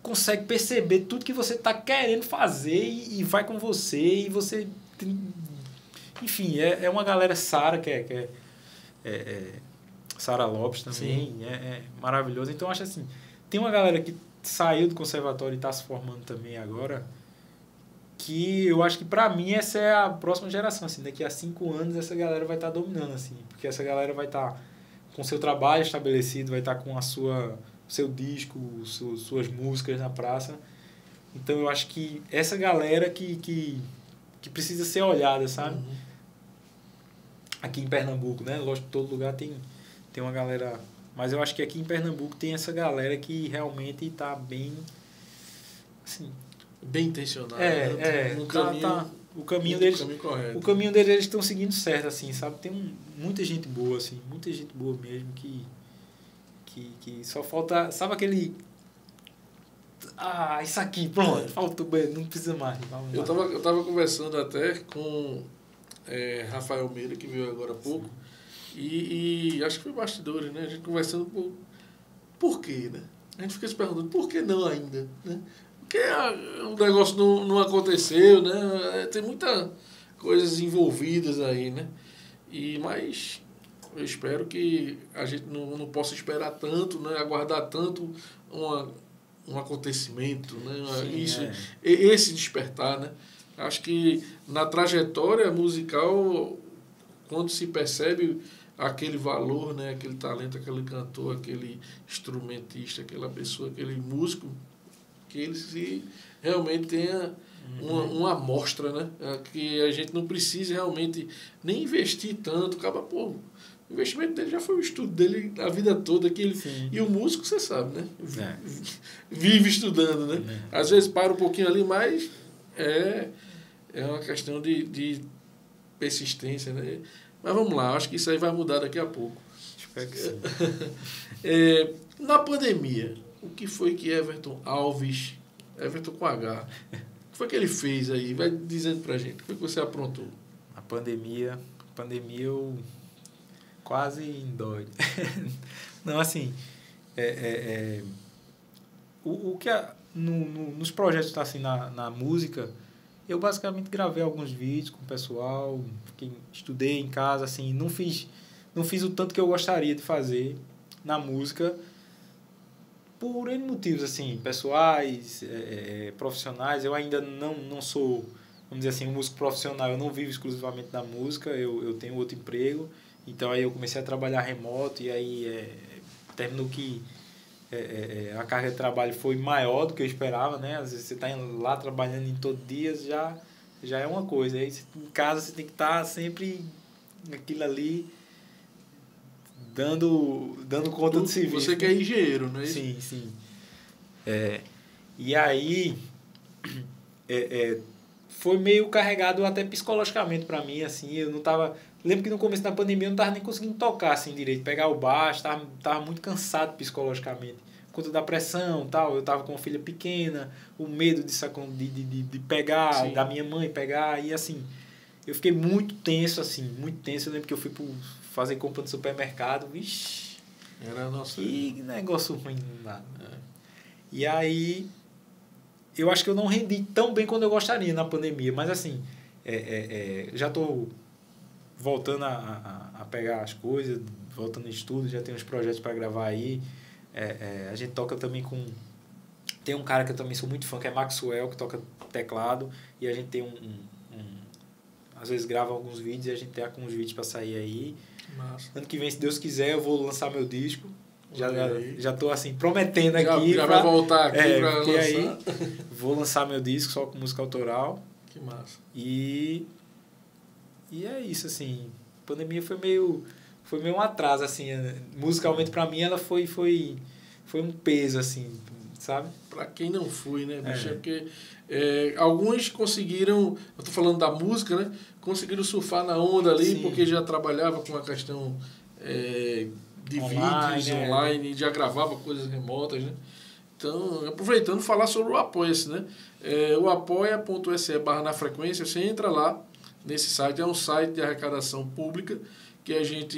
consegue perceber tudo que você está querendo fazer e, e vai com você e você... Tem, enfim, é, é uma galera. Sara, que é... Que é, é, é Sara Lopes também, é, é maravilhoso. Então, acho assim, tem uma galera que saiu do conservatório e está se formando também agora, que eu acho que para mim essa é a próxima geração, assim, daqui a cinco anos essa galera vai estar tá dominando, assim, porque essa galera vai estar tá com seu trabalho estabelecido, vai estar tá com a sua, seu disco, su, suas músicas na praça. Então eu acho que essa galera que, que, que precisa ser olhada, sabe? Uhum. Aqui em Pernambuco, né? Lógico que todo lugar tem, tem uma galera... Mas eu acho que aqui em Pernambuco tem essa galera que realmente está bem... Assim, bem intencionado. É, né? é. Um tá, caminho, tá, o caminho deles... caminho correto. O caminho deles eles estão seguindo certo, assim, sabe? Tem um, muita gente boa, assim. Muita gente boa mesmo que... Que, que só falta... Sabe aquele... Ah, isso aqui, pronto. É. Faltou, não precisa mais. Vamos eu estava eu tava conversando até com é, Rafael Meira, que veio agora há pouco. E, e acho que foi bastidores, né? A gente conversando por, por quê, né? A gente fica se perguntando por que não ainda, né? Porque o negócio não, não aconteceu, né? Tem muitas coisas envolvidas aí, né? E, mas eu espero que a gente não, não possa esperar tanto, né? Aguardar tanto uma, um acontecimento, né? Sim, Isso, é. Esse despertar, né? Acho que na trajetória musical, quando se percebe aquele valor, né, aquele talento, aquele cantor, aquele instrumentista, aquela pessoa, aquele músico, que ele se realmente tenha uma, uma amostra, né, que a gente não precise realmente nem investir tanto, acaba, pô, o investimento dele já foi o estudo dele a vida toda, que ele, e o músico, você sabe, né, é. vive estudando, né, é. Às vezes para um pouquinho ali, mas é, é uma questão de, de persistência, né. Mas vamos lá, acho que isso aí vai mudar daqui a pouco. Espero que sim. é, na pandemia, o que foi que Everton Alves, Everton com H, o que foi que ele fez aí? Vai dizendo pra gente, o que foi que você aprontou? A pandemia, a pandemia eu quase indóide. Não, assim, é, é, é, o, o que a, no, no, nos projetos assim, na, na música, eu basicamente gravei alguns vídeos com o pessoal, fiquei, estudei em casa, assim, não fiz, não fiz o tanto que eu gostaria de fazer na música, por N motivos, assim, pessoais, é, profissionais. Eu ainda não, não sou, vamos dizer assim, um músico profissional, eu não vivo exclusivamente da música, eu, eu tenho outro emprego, então aí eu comecei a trabalhar remoto e aí é, terminou que É, é, a carga de trabalho foi maior do que eu esperava, né? Às vezes você está lá trabalhando em todo dia, já, já é uma coisa. Aí em casa você tem que estar tá sempre naquilo ali, dando, dando conta do serviço. Você que é engenheiro, não é isso? Sim, sim. É, e aí é, é, foi meio carregado até psicologicamente para mim, assim, eu não tava... Lembro que no começo da pandemia eu não estava nem conseguindo tocar assim direito, pegar o baixo, estava tava muito cansado psicologicamente. Por conta da pressão tal, eu estava com uma filha pequena, o medo de, de, de, de pegar, Sim. da minha mãe pegar, e assim, eu fiquei muito tenso, assim, muito tenso. Eu lembro que eu fui pro fazer compra no supermercado, vixi, Era nossa... que negócio ruim, nada. É. E aí, eu acho que eu não rendi tão bem quanto eu gostaria na pandemia, mas assim, é, é, é, já estou... voltando a, a, a pegar as coisas, voltando no estudo, já tem uns projetos para gravar aí. É, é, a gente toca também com... Tem um cara que eu também sou muito fã, que é Maxwell, que toca teclado, e a gente tem um... um, um às vezes grava alguns vídeos e a gente tem alguns vídeos para sair aí. Massa. Ano que vem, se Deus quiser, eu vou lançar meu disco. Já, já tô assim, prometendo já, aqui. Já pra, vai voltar aqui é, para lançar. Aí, vou lançar meu disco só com música autoral. Que massa. E... E é isso, assim, a pandemia foi meio, foi meio um atraso, assim, musicalmente pra mim ela foi, foi, foi um peso, assim, sabe? Pra quem não foi, né, bicho? É. É porque é, alguns conseguiram, eu tô falando da música, né, conseguiram surfar na onda ali, Sim. porque já trabalhava com a questão é, de online, vídeos é. online, já gravava coisas remotas, né? Então, aproveitando, falar sobre o Apoia-se, né? É, o apoia.se barra na frequência, você entra lá, nesse site, é um site de arrecadação pública que a gente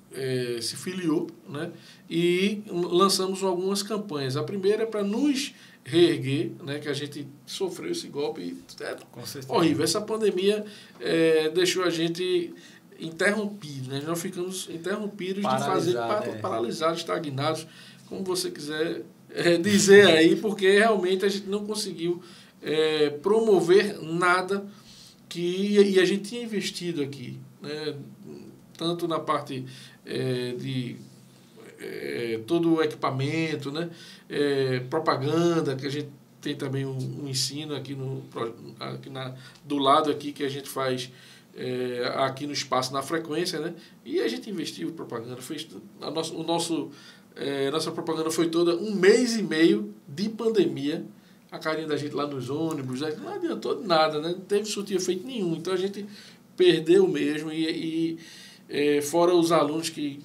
é, se filiou, né? E lançamos algumas campanhas. A primeira é para nos reerguer, né? Que a gente sofreu esse golpe. É horrível. Essa pandemia é, deixou a gente interrompido, né? Nós ficamos interrompidos de fazer, é. paralisados, estagnados, como você quiser é, dizer aí, porque realmente a gente não conseguiu é, promover nada que e a gente tinha investido aqui, né? Tanto na parte é, de é, todo o equipamento, né? É, propaganda, que a gente tem também um, um ensino aqui, no, aqui na, do lado aqui que a gente faz é, aqui no espaço, na frequência, né? E a gente investiu em propaganda, fez a nosso, o nosso, é, nossa propaganda foi toda um mês e meio de pandemia, a carinha da gente lá nos ônibus, não adiantou nada, né? Não teve surtido efeito nenhum, então a gente perdeu mesmo e, e é, fora os alunos que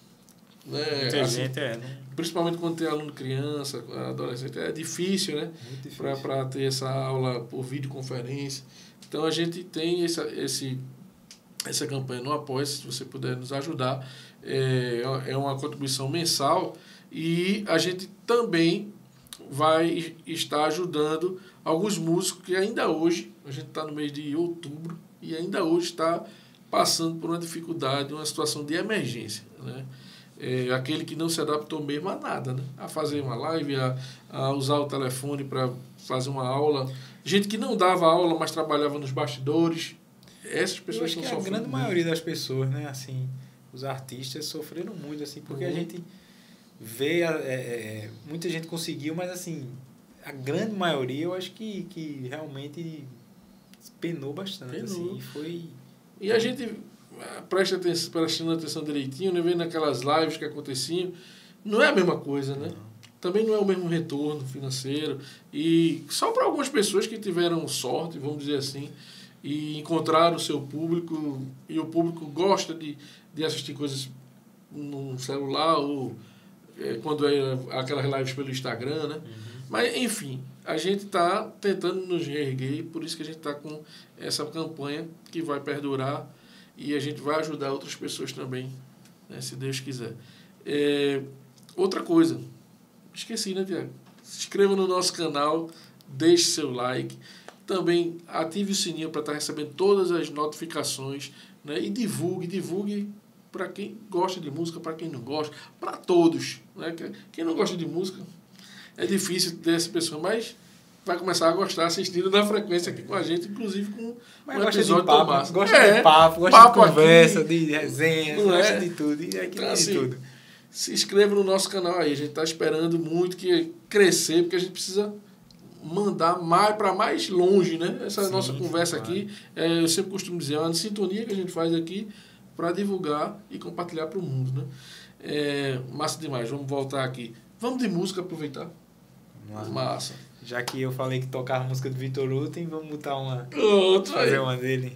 né, muita assim, gente é, né? Principalmente quando tem aluno criança, adolescente, é difícil, né? Para ter essa aula por videoconferência. Então a gente tem essa, esse, essa campanha no Apoia-se, se você puder nos ajudar. É, é uma contribuição mensal e a gente também vai estar ajudando alguns músicos que ainda hoje, a gente está no mês de outubro, e ainda hoje está passando por uma dificuldade, uma situação de emergência, né? É, aquele que não se adaptou mesmo a nada, né? A fazer uma live, a, a usar o telefone para fazer uma aula. Gente que não dava aula, mas trabalhava nos bastidores. Essas pessoas estão sofrendo. A grande muito. maioria das pessoas, né? Assim, os artistas sofreram muito, assim, porque uhum. a gente vê, é, é, muita gente conseguiu, mas assim, a grande maioria eu acho que, que realmente penou bastante, penou. Assim, e foi... E a gente presta atenção, prestando atenção direitinho, né? Vendo naquelas lives que aconteciam, não é a mesma coisa, né? Não. Também não é o mesmo retorno financeiro, e só para algumas pessoas que tiveram sorte, vamos dizer assim, e encontraram o seu público, e o público gosta de, de assistir coisas no celular, ou é, quando é aquelas lives pelo Instagram, né? Uhum. Mas, enfim, a gente está tentando nos reerguer, por isso que a gente está com essa campanha que vai perdurar e a gente vai ajudar outras pessoas também, né, se Deus quiser. É, outra coisa, esqueci, né, Tiago? Se inscreva no nosso canal, deixe seu like, também ative o sininho para estar recebendo todas as notificações, né, e divulgue, divulgue para quem gosta de música, para quem não gosta, para todos, né? Quem não gosta de música, é difícil ter essa pessoa, mas vai começar a gostar assistindo na frequência aqui com a gente, inclusive com mas um episódio de papo, tão massa. Gosta é, de papo, gosta papo de conversa, aqui, de resenha, não gosta é? de tudo. E aqui então, assim, de tudo. Se inscreva no nosso canal aí, a gente está esperando muito que crescer, porque a gente precisa mandar mais para mais longe, né? Essa sim, nossa conversa sim, aqui, é, eu sempre costumo dizer, é uma sintonia que a gente faz aqui para divulgar e compartilhar para o mundo, né? É, massa demais, vamos voltar aqui. Vamos de música, aproveitar. Massa. Massa. Já que eu falei que tocava a música do Vitor Uten, vamos botar uma. Outra fazer aí. uma dele.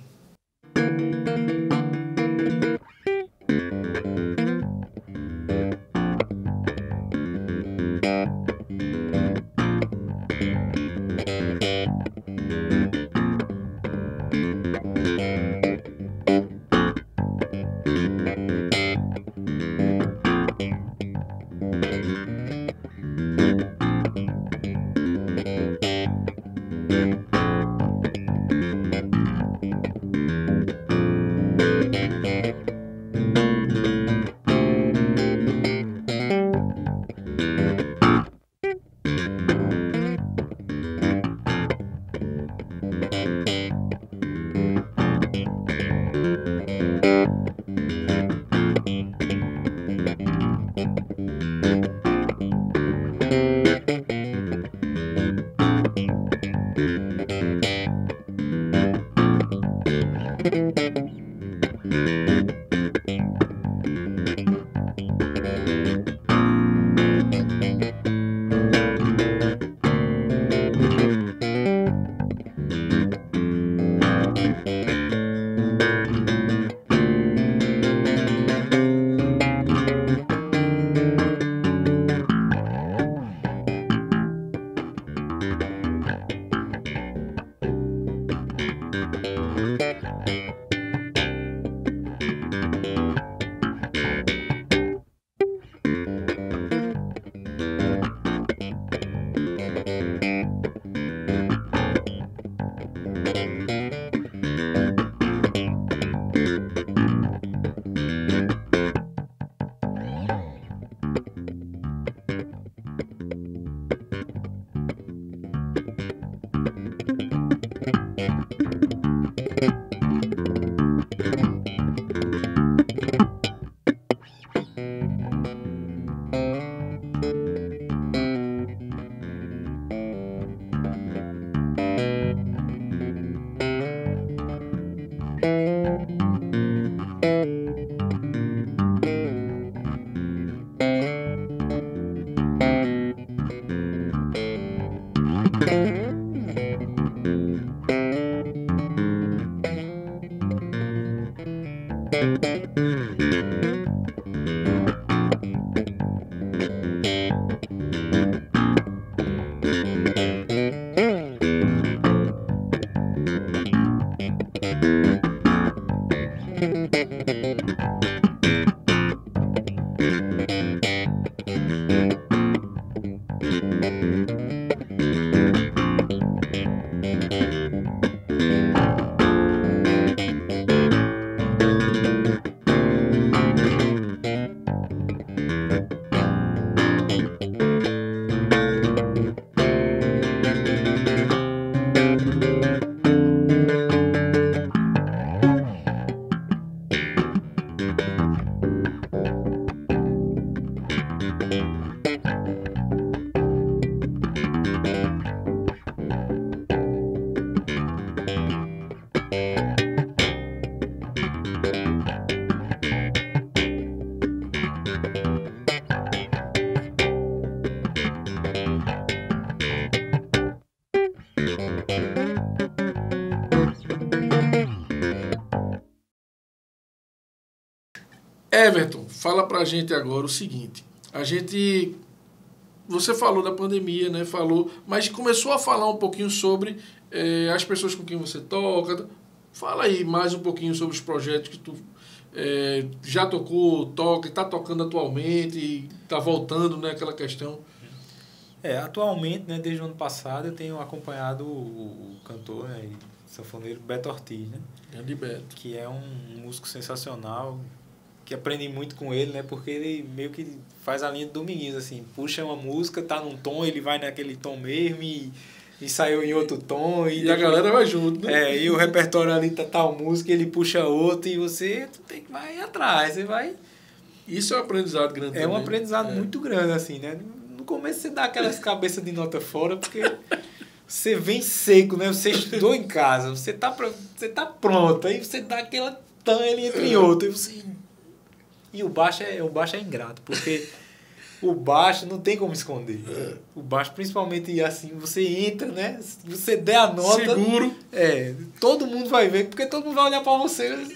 Everton, fala pra gente agora o seguinte. A gente... Você falou da pandemia, né? Falou, mas começou a falar um pouquinho sobre eh, as pessoas com quem você toca. Fala aí mais um pouquinho sobre os projetos que tu eh, já tocou, toca, está tocando atualmente e está voltando, né? Aquela questão. É, atualmente, né, desde o ano passado, eu tenho acompanhado o, o cantor, né, e sanfoneiro Beto Ortiz, né? Grande Beto. Que é um músico sensacional, que aprendi muito com ele, né? Porque ele meio que faz a linha de Dominguinhos, assim, puxa uma música, tá num tom, ele vai naquele tom mesmo e, e saiu em outro tom. E, e a galera vai junto, né? É, e o repertório ali tá tal música, ele puxa outra e você tem que vai atrás, você vai... Isso é um aprendizado grande. É também. um aprendizado é. muito grande, assim, né? No começo você dá aquelas cabeças de nota fora, porque você vem seco, né? Você estudou em casa, você tá, pra, você tá pronto, aí você dá aquela tan ali entre outro, e você... E o baixo é, o baixo é ingrato, porque o baixo não tem como esconder. O baixo, principalmente assim, você entra, né? Se você der a nota... Seguro. É, todo mundo vai ver, porque todo mundo vai olhar pra você.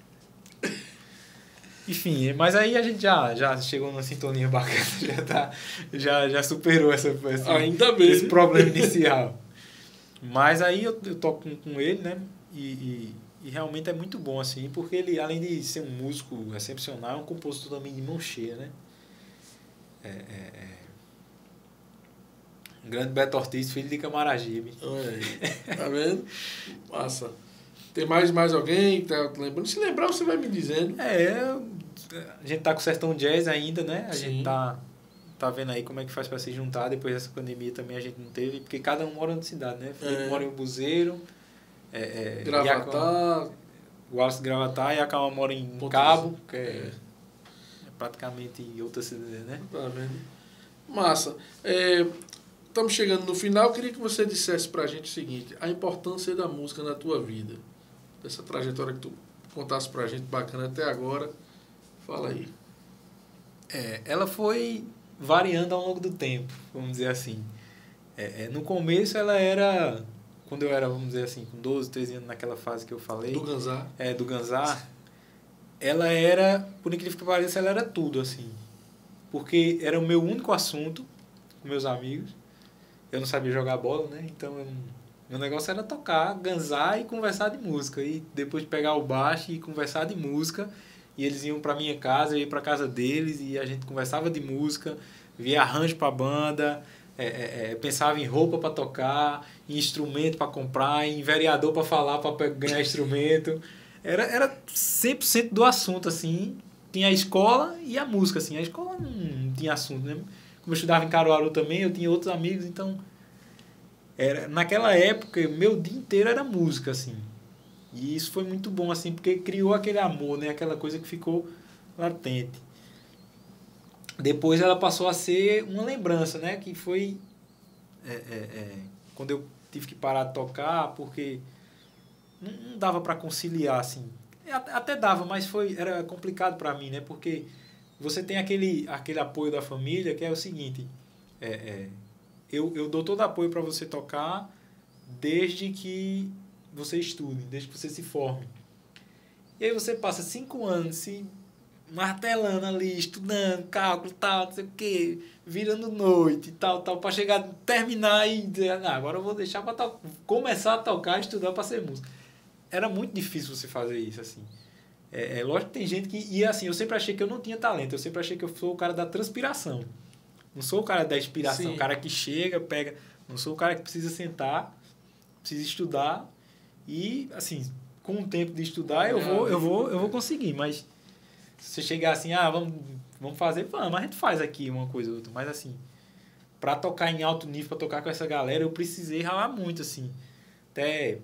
Enfim, mas aí a gente já, já chegou numa sintonia bacana, já, tá, já, já superou essa, esse, Ainda bem. esse problema inicial. Mas aí eu, eu toco com, com ele, né? E... e E realmente é muito bom, assim, porque ele, além de ser um músico excepcional, é um compositor também de mão cheia, né? É, é, é. Um grande Beto Ortiz, filho de Camaragibe. Olha aí. Tá vendo? Massa. Tem mais, mais alguém que tá lembrando? Se lembrar, você vai me dizendo. É, a gente tá com o Sertão Jazz ainda, né? A Sim. gente tá, tá vendo aí como é que faz para se juntar. Depois dessa pandemia também a gente não teve, porque cada um mora na cidade, né? Felipe É. mora em Buzeiro. É, é, Gravatar. O Wallace Gravatar e a Calma mora em Ponto Cabo, de... que é, é. é praticamente outra cidade, né? Tá vendo? Massa. É, estamos chegando no final. Eu queria que você dissesse pra gente o seguinte: a importância da música na tua vida. Dessa trajetória que tu contasse pra gente bacana até agora. Fala aí. É, ela foi variando ao longo do tempo, vamos dizer assim. É, é, no começo ela era... Quando eu era, vamos dizer assim, com doze, treze anos, naquela fase que eu falei... Do Ganzá. É, do Ganzá. Ela era, por incrível que pareça, ela era tudo, assim. Porque era o meu único assunto com meus amigos. Eu não sabia jogar bola, né? Então, eu, meu negócio era tocar, ganzar e conversar de música. E depois pegar o baixo e conversar de música. E eles iam pra minha casa, eu ia pra casa deles e a gente conversava de música, via arranjo pra banda... É, é, é, pensava em roupa para tocar, em instrumento para comprar, em vereador para falar, para ganhar instrumento. Era, era cem por cento do assunto, assim. Tinha a escola e a música, assim. A escola não tinha assunto, né? Como eu estudava em Caruaru também, eu tinha outros amigos, então... Era, naquela época, meu dia inteiro era música, assim. E isso foi muito bom, assim, porque criou aquele amor, né? Aquela coisa que ficou latente. Depois ela passou a ser uma lembrança, né? Que foi é, é, é, quando eu tive que parar de tocar, porque não, não dava para conciliar, assim. Até dava, mas foi, era complicado para mim, né? Porque você tem aquele, aquele apoio da família, que é o seguinte, é, é, eu, eu dou todo apoio para você tocar desde que você estude, desde que você se forme. E aí você passa cinco anos se martelando ali, estudando, cálculo, tal, não sei o quê, virando noite e tal, tal, para chegar, terminar e dizer, ah, agora eu vou deixar para to- começar a tocar e estudar para ser músico. Era muito difícil você fazer isso, assim. É, é lógico que tem gente que... E assim, eu sempre achei que eu não tinha talento, eu sempre achei que eu sou o cara da transpiração. Não sou o cara da inspiração, Sim. o cara que chega, pega... Não sou o cara que precisa sentar, precisa estudar e, assim, com o tempo de estudar eu vou, eu vou, eu vou conseguir, mas... Se você chegar assim, ah, vamos, vamos fazer, vamos, a gente faz aqui uma coisa ou outra. Mas assim, pra tocar em alto nível, pra tocar com essa galera, eu precisei ralar muito, assim. Até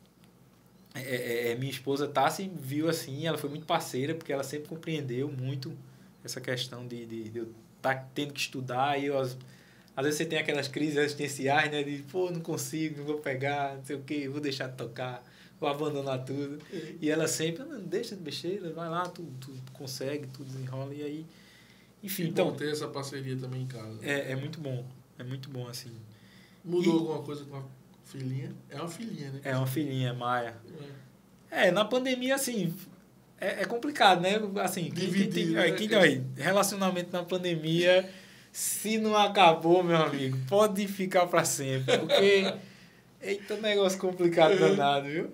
é, é, é, minha esposa Tassi viu assim, ela foi muito parceira, porque ela sempre compreendeu muito essa questão de, de, de eu tá tendo que estudar, e eu, às, às vezes você tem aquelas crises existenciais, né? De, pô, não consigo, não vou pegar, não sei o quê, vou deixar de tocar, vou abandonar tudo. É. E ela sempre, não, deixa de besteira, vai lá, tu, tu consegue, tu desenrola, e aí... Enfim, e então... ter essa parceria também em casa. É, é muito bom, é muito bom, assim. Mudou e, alguma coisa com a filhinha? É uma filhinha, né? É uma filhinha, Maia. É, é na pandemia, assim... É, é complicado, né? Assim, quem, quem tem, né? Quem tem aí, relacionamento na pandemia, se não acabou, meu amigo, pode ficar para sempre. Porque, eita, negócio complicado danado, viu?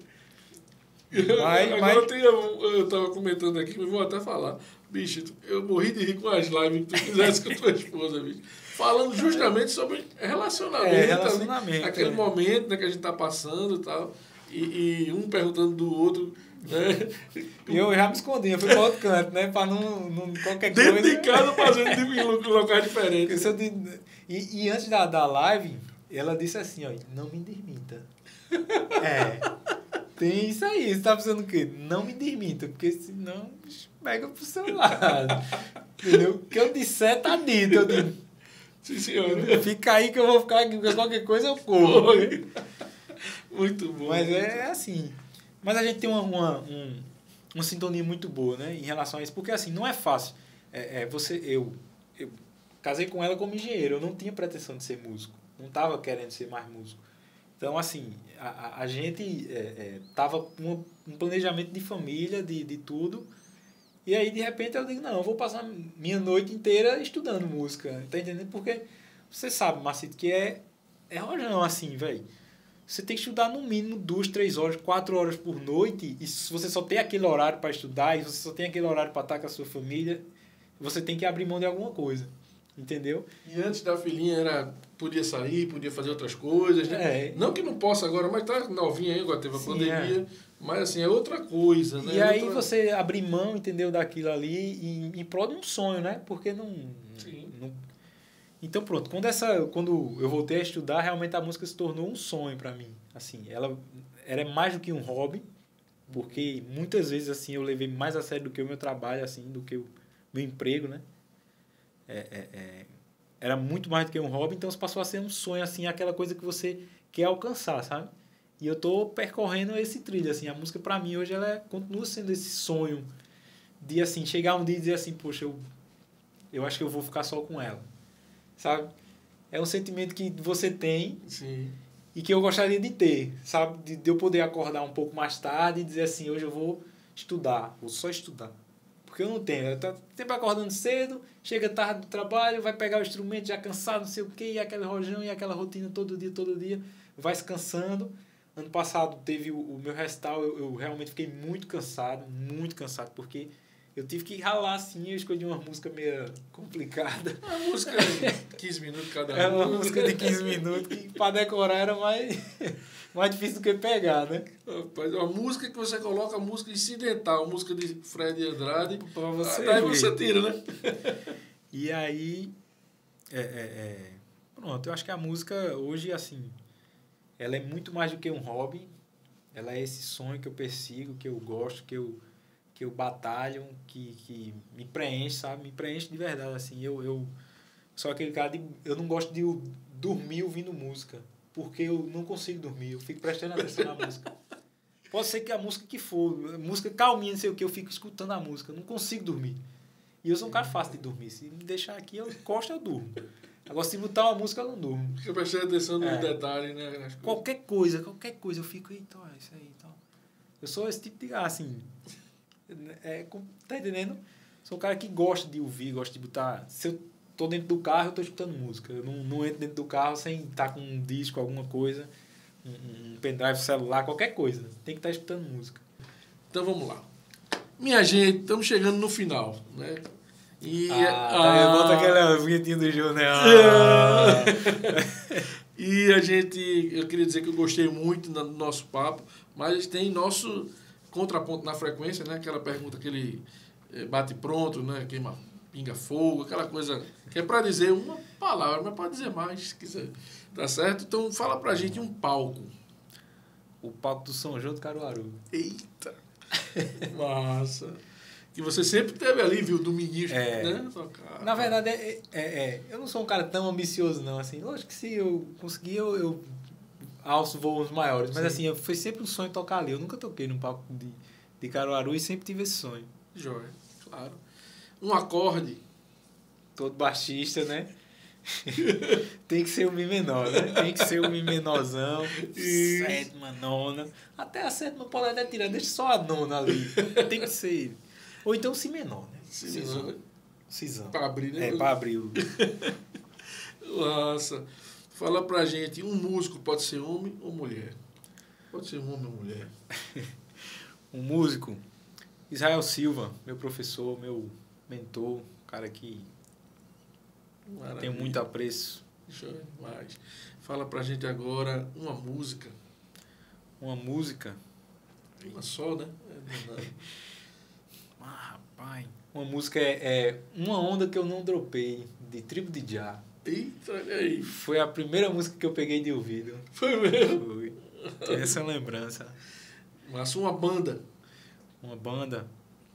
Mas, Agora mas... Eu, tenho, eu tava comentando aqui, mas vou até falar. Bicho, eu morri de rir com as lives que tu fizesse com a tua esposa, bicho. Falando justamente sobre relacionamento. É, relacionamento. Ali, aquele é. momento, né, que a gente tá passando e tal. E, e um perguntando do outro... Né? E eu já me escondi, eu fui para outro canto, né? Para não, não qualquer Dentro coisa. Dentro de casa fazendo em locais diferentes. Eu de, e, e antes da, da live, ela disse assim, ó, não me demita. É. Tem isso aí, você tá pensando o quê? Não me demita, porque senão pega pro seu lado. Entendeu? O que eu disser tá dito. Eu digo, sim, senhor. Fica aí que eu vou ficar aqui, porque qualquer coisa eu corro. Muito bom. Mas é assim. Mas a gente tem uma, uma, um, uma sintonia muito boa, né, em relação a isso, porque assim, não é fácil. É, é, você, eu, eu casei com ela como engenheiro, eu não tinha pretensão de ser músico, não estava querendo ser mais músico. Então, assim, a, a, a gente é, é, tava com um planejamento de família, de, de tudo, e aí, de repente, eu digo, não, eu vou passar minha noite inteira estudando música, tá entendendo? Porque você sabe, Marcito, que é, é rojão assim, velho. Você tem que estudar no mínimo duas, três horas, quatro horas por noite, e se você só tem aquele horário para estudar, e você só tem aquele horário para estar com a sua família, você tem que abrir mão de alguma coisa, entendeu? E antes da filhinha era, podia sair, podia fazer outras coisas, né? É. Não que não possa agora, mas tá novinha aí, agora teve a Sim, pandemia, é. Mas assim, é outra coisa, né? E aí outra... você abrir mão, entendeu, daquilo ali, em, em prol de um sonho, né? Porque não... Sim. não Então, pronto, quando, essa, quando eu voltei a estudar, realmente a música se tornou um sonho para mim. Assim, ela era mais do que um hobby, porque muitas vezes assim, eu levei mais a sério do que o meu trabalho, assim, do que o meu emprego, né? É, é, é, era muito mais do que um hobby, então passou a ser um sonho, assim, aquela coisa que você quer alcançar, sabe? E eu tô percorrendo esse trilho, assim, a música para mim hoje ela é, continua sendo esse sonho de, assim, chegar um dia e dizer assim, poxa, eu, eu acho que eu vou ficar só com ela. Sabe? É um sentimento que você tem Sim. E que eu gostaria de ter, sabe? De, de eu poder acordar um pouco mais tarde e dizer assim, hoje eu vou estudar, vou só estudar. Porque eu não tenho, eu tô sempre acordando cedo, chega tarde do trabalho, vai pegar o instrumento já cansado, não sei o quê, e aquele rojão, e aquela rotina todo dia, todo dia, vai se cansando. Ano passado teve o, o meu recital, eu, eu realmente fiquei muito cansado, muito cansado, porque... Eu tive que ralar assim, eu escolhi uma música meio complicada. Uma música de quinze minutos cada um. É uma música de quinze minutos que para decorar era mais, mais difícil do que pegar, né? Rapaz, uma música que você coloca, música incidental, música de Fred Andrade. Para você Daí ver. você tira, né? E aí, é, é, é, pronto, eu acho que a música hoje, assim, ela é muito mais do que um hobby. Ela é esse sonho que eu persigo, que eu gosto, que eu... que eu batalho, que, que me preenche, sabe? Me preenche de verdade, assim. Eu, eu sou aquele cara de... Eu não gosto de dormir ouvindo música, porque eu não consigo dormir. Eu fico prestando atenção na música. Pode ser que a música que for, música calminha, não sei o que, eu fico escutando a música. Eu não consigo dormir. E eu sou um cara fácil de dormir. Se me deixar aqui, eu encosto, eu durmo. Agora, se botar uma música, eu não durmo. Fica prestando atenção nos é. detalhes, né? Qualquer coisa, qualquer coisa, eu fico, eita, ó, isso aí, então. Eu sou esse tipo de, assim... É, tá entendendo? Sou um cara que gosta de ouvir, gosta de botar... Se eu tô dentro do carro, eu tô escutando música. Eu não, não entro dentro do carro sem estar com um disco, alguma coisa, um, um pendrive, celular, qualquer coisa. Tem que estar escutando música. Então vamos lá. Minha gente, estamos chegando no final, né? E ah, tá, ah, bota aquela vinhetinha do Júnior. Ah. E a gente... Eu queria dizer que eu gostei muito do nosso papo, mas tem nosso... contraponto na frequência, né? Aquela pergunta que ele bate pronto, né? Queima, pinga fogo, aquela coisa que é para dizer uma palavra, mas pode dizer mais, se quiser. Tá certo? Então, fala pra gente um palco. O palco do São João do Caruaru. Eita! Massa! Que você sempre teve ali, viu, dominguinhos, É. né? Tocar. Na verdade, é, é, é, eu não sou um cara tão ambicioso, não. Assim, lógico que se eu conseguir, eu, eu alço voos maiores. Mas, Sim. assim, foi sempre um sonho tocar ali. Eu nunca toquei num palco de, de Caruaru e sempre tive esse sonho. Joia, claro. Um acorde. Todo baixista, né? Tem que ser o Mi menor, né? Tem que ser o Mi menorzão, Isso. sétima, nona. Até a sétima pode até tirar, deixa só a nona ali. Tem que ser ele. Ou então o Si menor, né? Si menor, né? Cisão. Pra abrir, né? É, pra abrir o... Nossa. Fala pra gente, um músico pode ser homem ou mulher? Pode ser homem ou mulher. Um músico, Israel Silva, meu professor, meu mentor, um cara que Maravilha. tenho muito apreço. Joia demais. Fala pra gente agora uma música. Uma música... Uma só, né? É, não, não. Ah, rapaz. Uma música é, é Uma Onda Que Eu Não Dropei, de Tribo de Jah. Eita, olha aí. Foi a primeira música que eu peguei de ouvido. Foi mesmo? Foi. Tenho essa lembrança. Mas uma banda. Uma banda.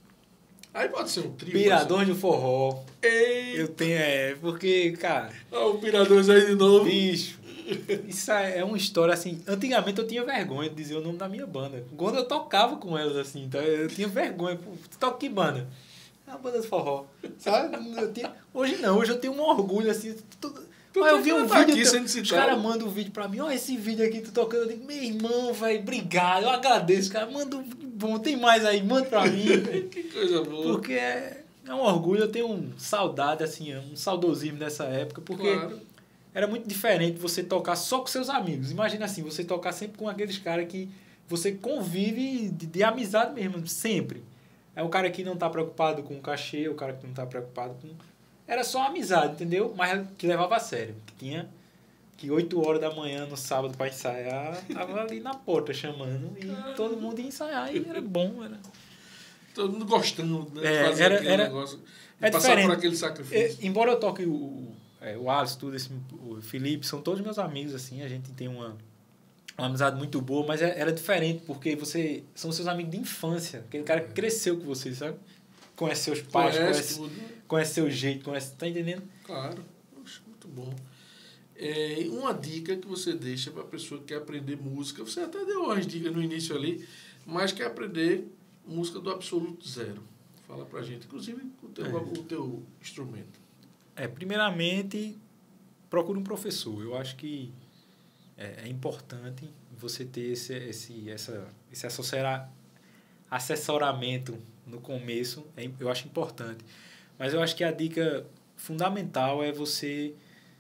Aí pode ser um trio. Pirador de Forró. Ei, Eu tenho, é, porque, cara, olha o Piradores aí de novo. bicho, isso é uma história assim. Antigamente eu tinha vergonha de dizer o nome da minha banda. Quando eu tocava com elas, assim, então eu tinha vergonha. Pô, tu toca que banda? É uma banda de forró. Sabe? Eu tinha, hoje não, hoje eu tenho um orgulho, assim. Tudo, Tu mas eu tem vi que um botar vídeo, aqui teu- sendo os citado. caras mandam um vídeo pra mim, ó, esse vídeo aqui tu tocando, eu digo, meu irmão, velho, obrigado, eu agradeço, cara, manda um vídeo bom, tem mais aí, manda pra mim, velho. Que coisa boa. Porque é, é um orgulho, eu tenho um saudade, assim, um saudosismo dessa época, porque Claro. era muito diferente você tocar só com seus amigos. Imagina assim, você tocar sempre com aqueles caras que você convive de, de amizade mesmo, sempre. É o cara que não tá preocupado com o cachê, o cara que não tá preocupado com... Era só amizade, entendeu? Mas que levava a sério. Que tinha que oito horas da manhã no sábado para ensaiar, tava ali na porta chamando e todo mundo ia ensaiar e era bom, era... Todo mundo gostando, né? É, de fazer era- aquele era- negócio. De é passar diferente. por aquele É, sacrifício. embora eu toque o, o, é, o Alisson, tudo esse, o Felipe, são todos meus amigos, assim, a gente tem uma, uma amizade muito boa, mas é- era diferente, porque você são seus amigos de infância, aquele cara que cresceu com você, sabe? Conhece seus pais, Conhece conhece, tudo. conhece seu jeito, conhece, tá entendendo? Claro. Poxa, muito bom. É, uma dica que você deixa para a pessoa que quer aprender música, você até deu umas dicas no início ali, mas quer aprender música do absoluto zero. Fala pra gente, inclusive o teu, É. o teu instrumento. É, primeiramente, procure um professor. Eu acho que é, é importante você ter esse, esse, essa, esse assessora, assessoramento no começo, é, eu acho importante. Mas eu acho que a dica fundamental é você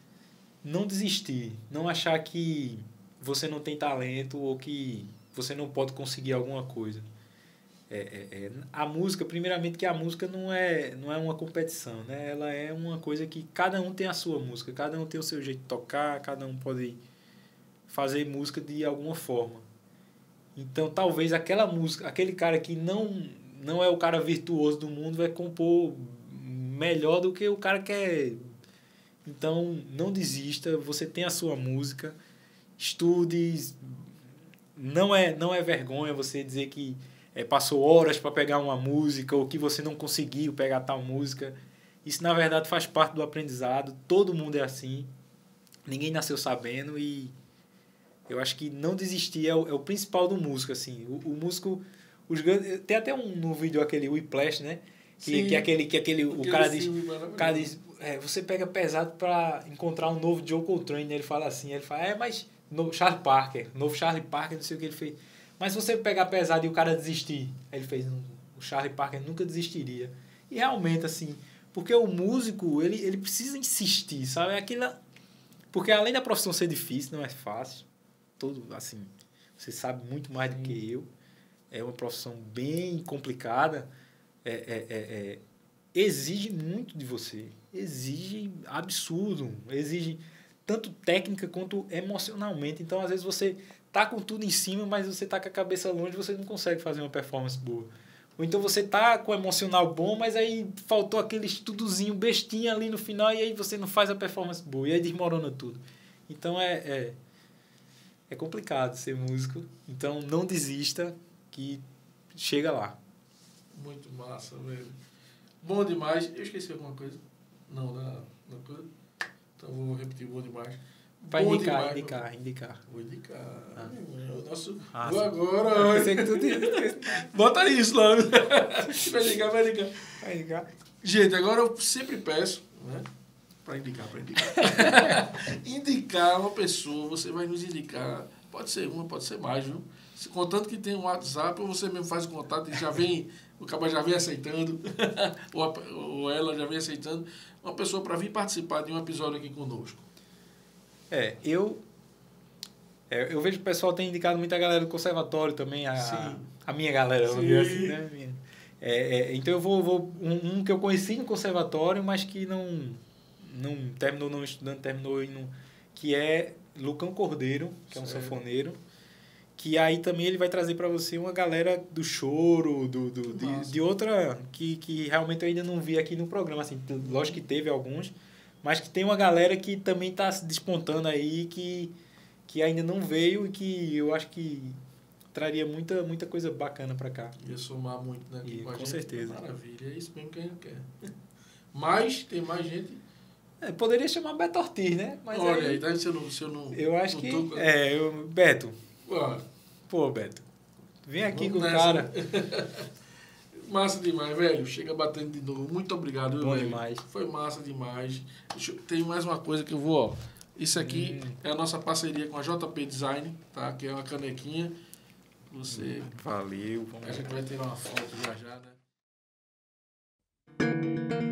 não desistir, não achar que você não tem talento ou que você não pode conseguir alguma coisa. É, é, é, a música, primeiramente, que a música não é, não é uma competição, né? Ela é uma coisa que cada um tem a sua música, cada um tem o seu jeito de tocar, cada um pode fazer música de alguma forma. Então, talvez aquela música, aquele cara que não, não é o cara virtuoso do mundo vai compor melhor do que o cara que é. Então, não desista, você tem a sua música, estude, não é, não é vergonha você dizer que é, passou horas para pegar uma música ou que você não conseguiu pegar tal música. Isso, na verdade, faz parte do aprendizado, todo mundo é assim, ninguém nasceu sabendo e eu acho que não desistir é o, é o principal do músico, assim. O, o músico... Os, tem até um no vídeo aquele Whiplash, né? Que, Sim. que aquele, que aquele, o Aquele cara diz, filme o maravilhoso. cara diz é, você pega pesado para encontrar um novo Joe Coltrane. Ele fala assim, ele fala, é, mas novo Charlie Parker, novo Charlie Parker, não sei o que ele fez. Mas se você pegar pesado e o cara desistir, aí ele fez, o Charlie Parker nunca desistiria. E realmente, assim, porque o músico, ele, ele precisa insistir, sabe? Aquilo, porque além da profissão ser difícil, não é fácil. Todo, assim, você sabe muito mais do que eu. É uma profissão bem complicada. É, é, é, é, exige muito de você. Exige absurdo. Exige tanto técnica quanto emocionalmente. Então, às vezes, você tá com tudo em cima, mas você tá com a cabeça longe, você não consegue fazer uma performance boa. Ou então você tá com o emocional bom, mas aí faltou aquele estudozinho bestinha ali no final e aí você não faz a performance boa. E aí desmorona tudo. Então, é... é É complicado ser músico, então não desista que chega lá. Muito massa, velho. Bom demais. Eu esqueci alguma coisa? Não, na, na coisa. Então vou repetir, bom demais. Vai bom indicar, demais, indicar, indicar. Vou indicar. Ah. O nosso... Ah, vou sim. agora. Eu pensei que tu tinha... Bota isso lá. Vai indicar, vai indicar. Vai indicar. Gente, agora eu sempre peço, né? Para indicar, para indicar. Indicar uma pessoa, você vai nos indicar. Pode ser uma, pode ser mais, viu? Se, contanto que tem um WhatsApp, ou você mesmo faz o contato e já vem, o cara já vem aceitando, ou, a, ou ela já vem aceitando, uma pessoa para vir participar de um episódio aqui conosco. É, eu... É, eu vejo que o pessoal tem indicado muita galera do conservatório também, a, Sim. a minha galera, vamos Sim. dizer assim, né? Minha. É, é, então eu vou... vou um, um que eu conheci no conservatório, mas que não, não terminou não estudando, terminou indo... Que é Lucão Cordeiro, que é um Certo. sanfoneiro. Que aí também ele vai trazer para você uma galera do choro, do, do, de, de outra... Que, que realmente eu ainda não vi aqui no programa. Assim, lógico que teve alguns, mas que tem uma galera que também está se despontando aí, que, que ainda não veio e que eu acho que traria muita, muita coisa bacana para cá. Ia somar muito, né? E, com a com gente. certeza. Maravilha, é isso mesmo que a gente quer. Mas tem mais gente. É, poderia chamar Beto Ortiz, né? Mas Olha aí, aí, tá? Se eu não. Se eu, não eu acho não que... tô com- É, eu, Beto. Ué, Pô, Beto. Vem aqui vamos com o nessa. cara. Massa demais, velho. Chega batendo de novo. Muito obrigado, viu, Bom velho? demais. Foi massa demais. Deixa eu- Tem mais uma coisa que eu vou, ó. Isso aqui Hum. é a nossa parceria com a J P Design, tá? Que é uma canequinha. Você. Valeu. Vamos A gente vai tirar uma foto já já, né?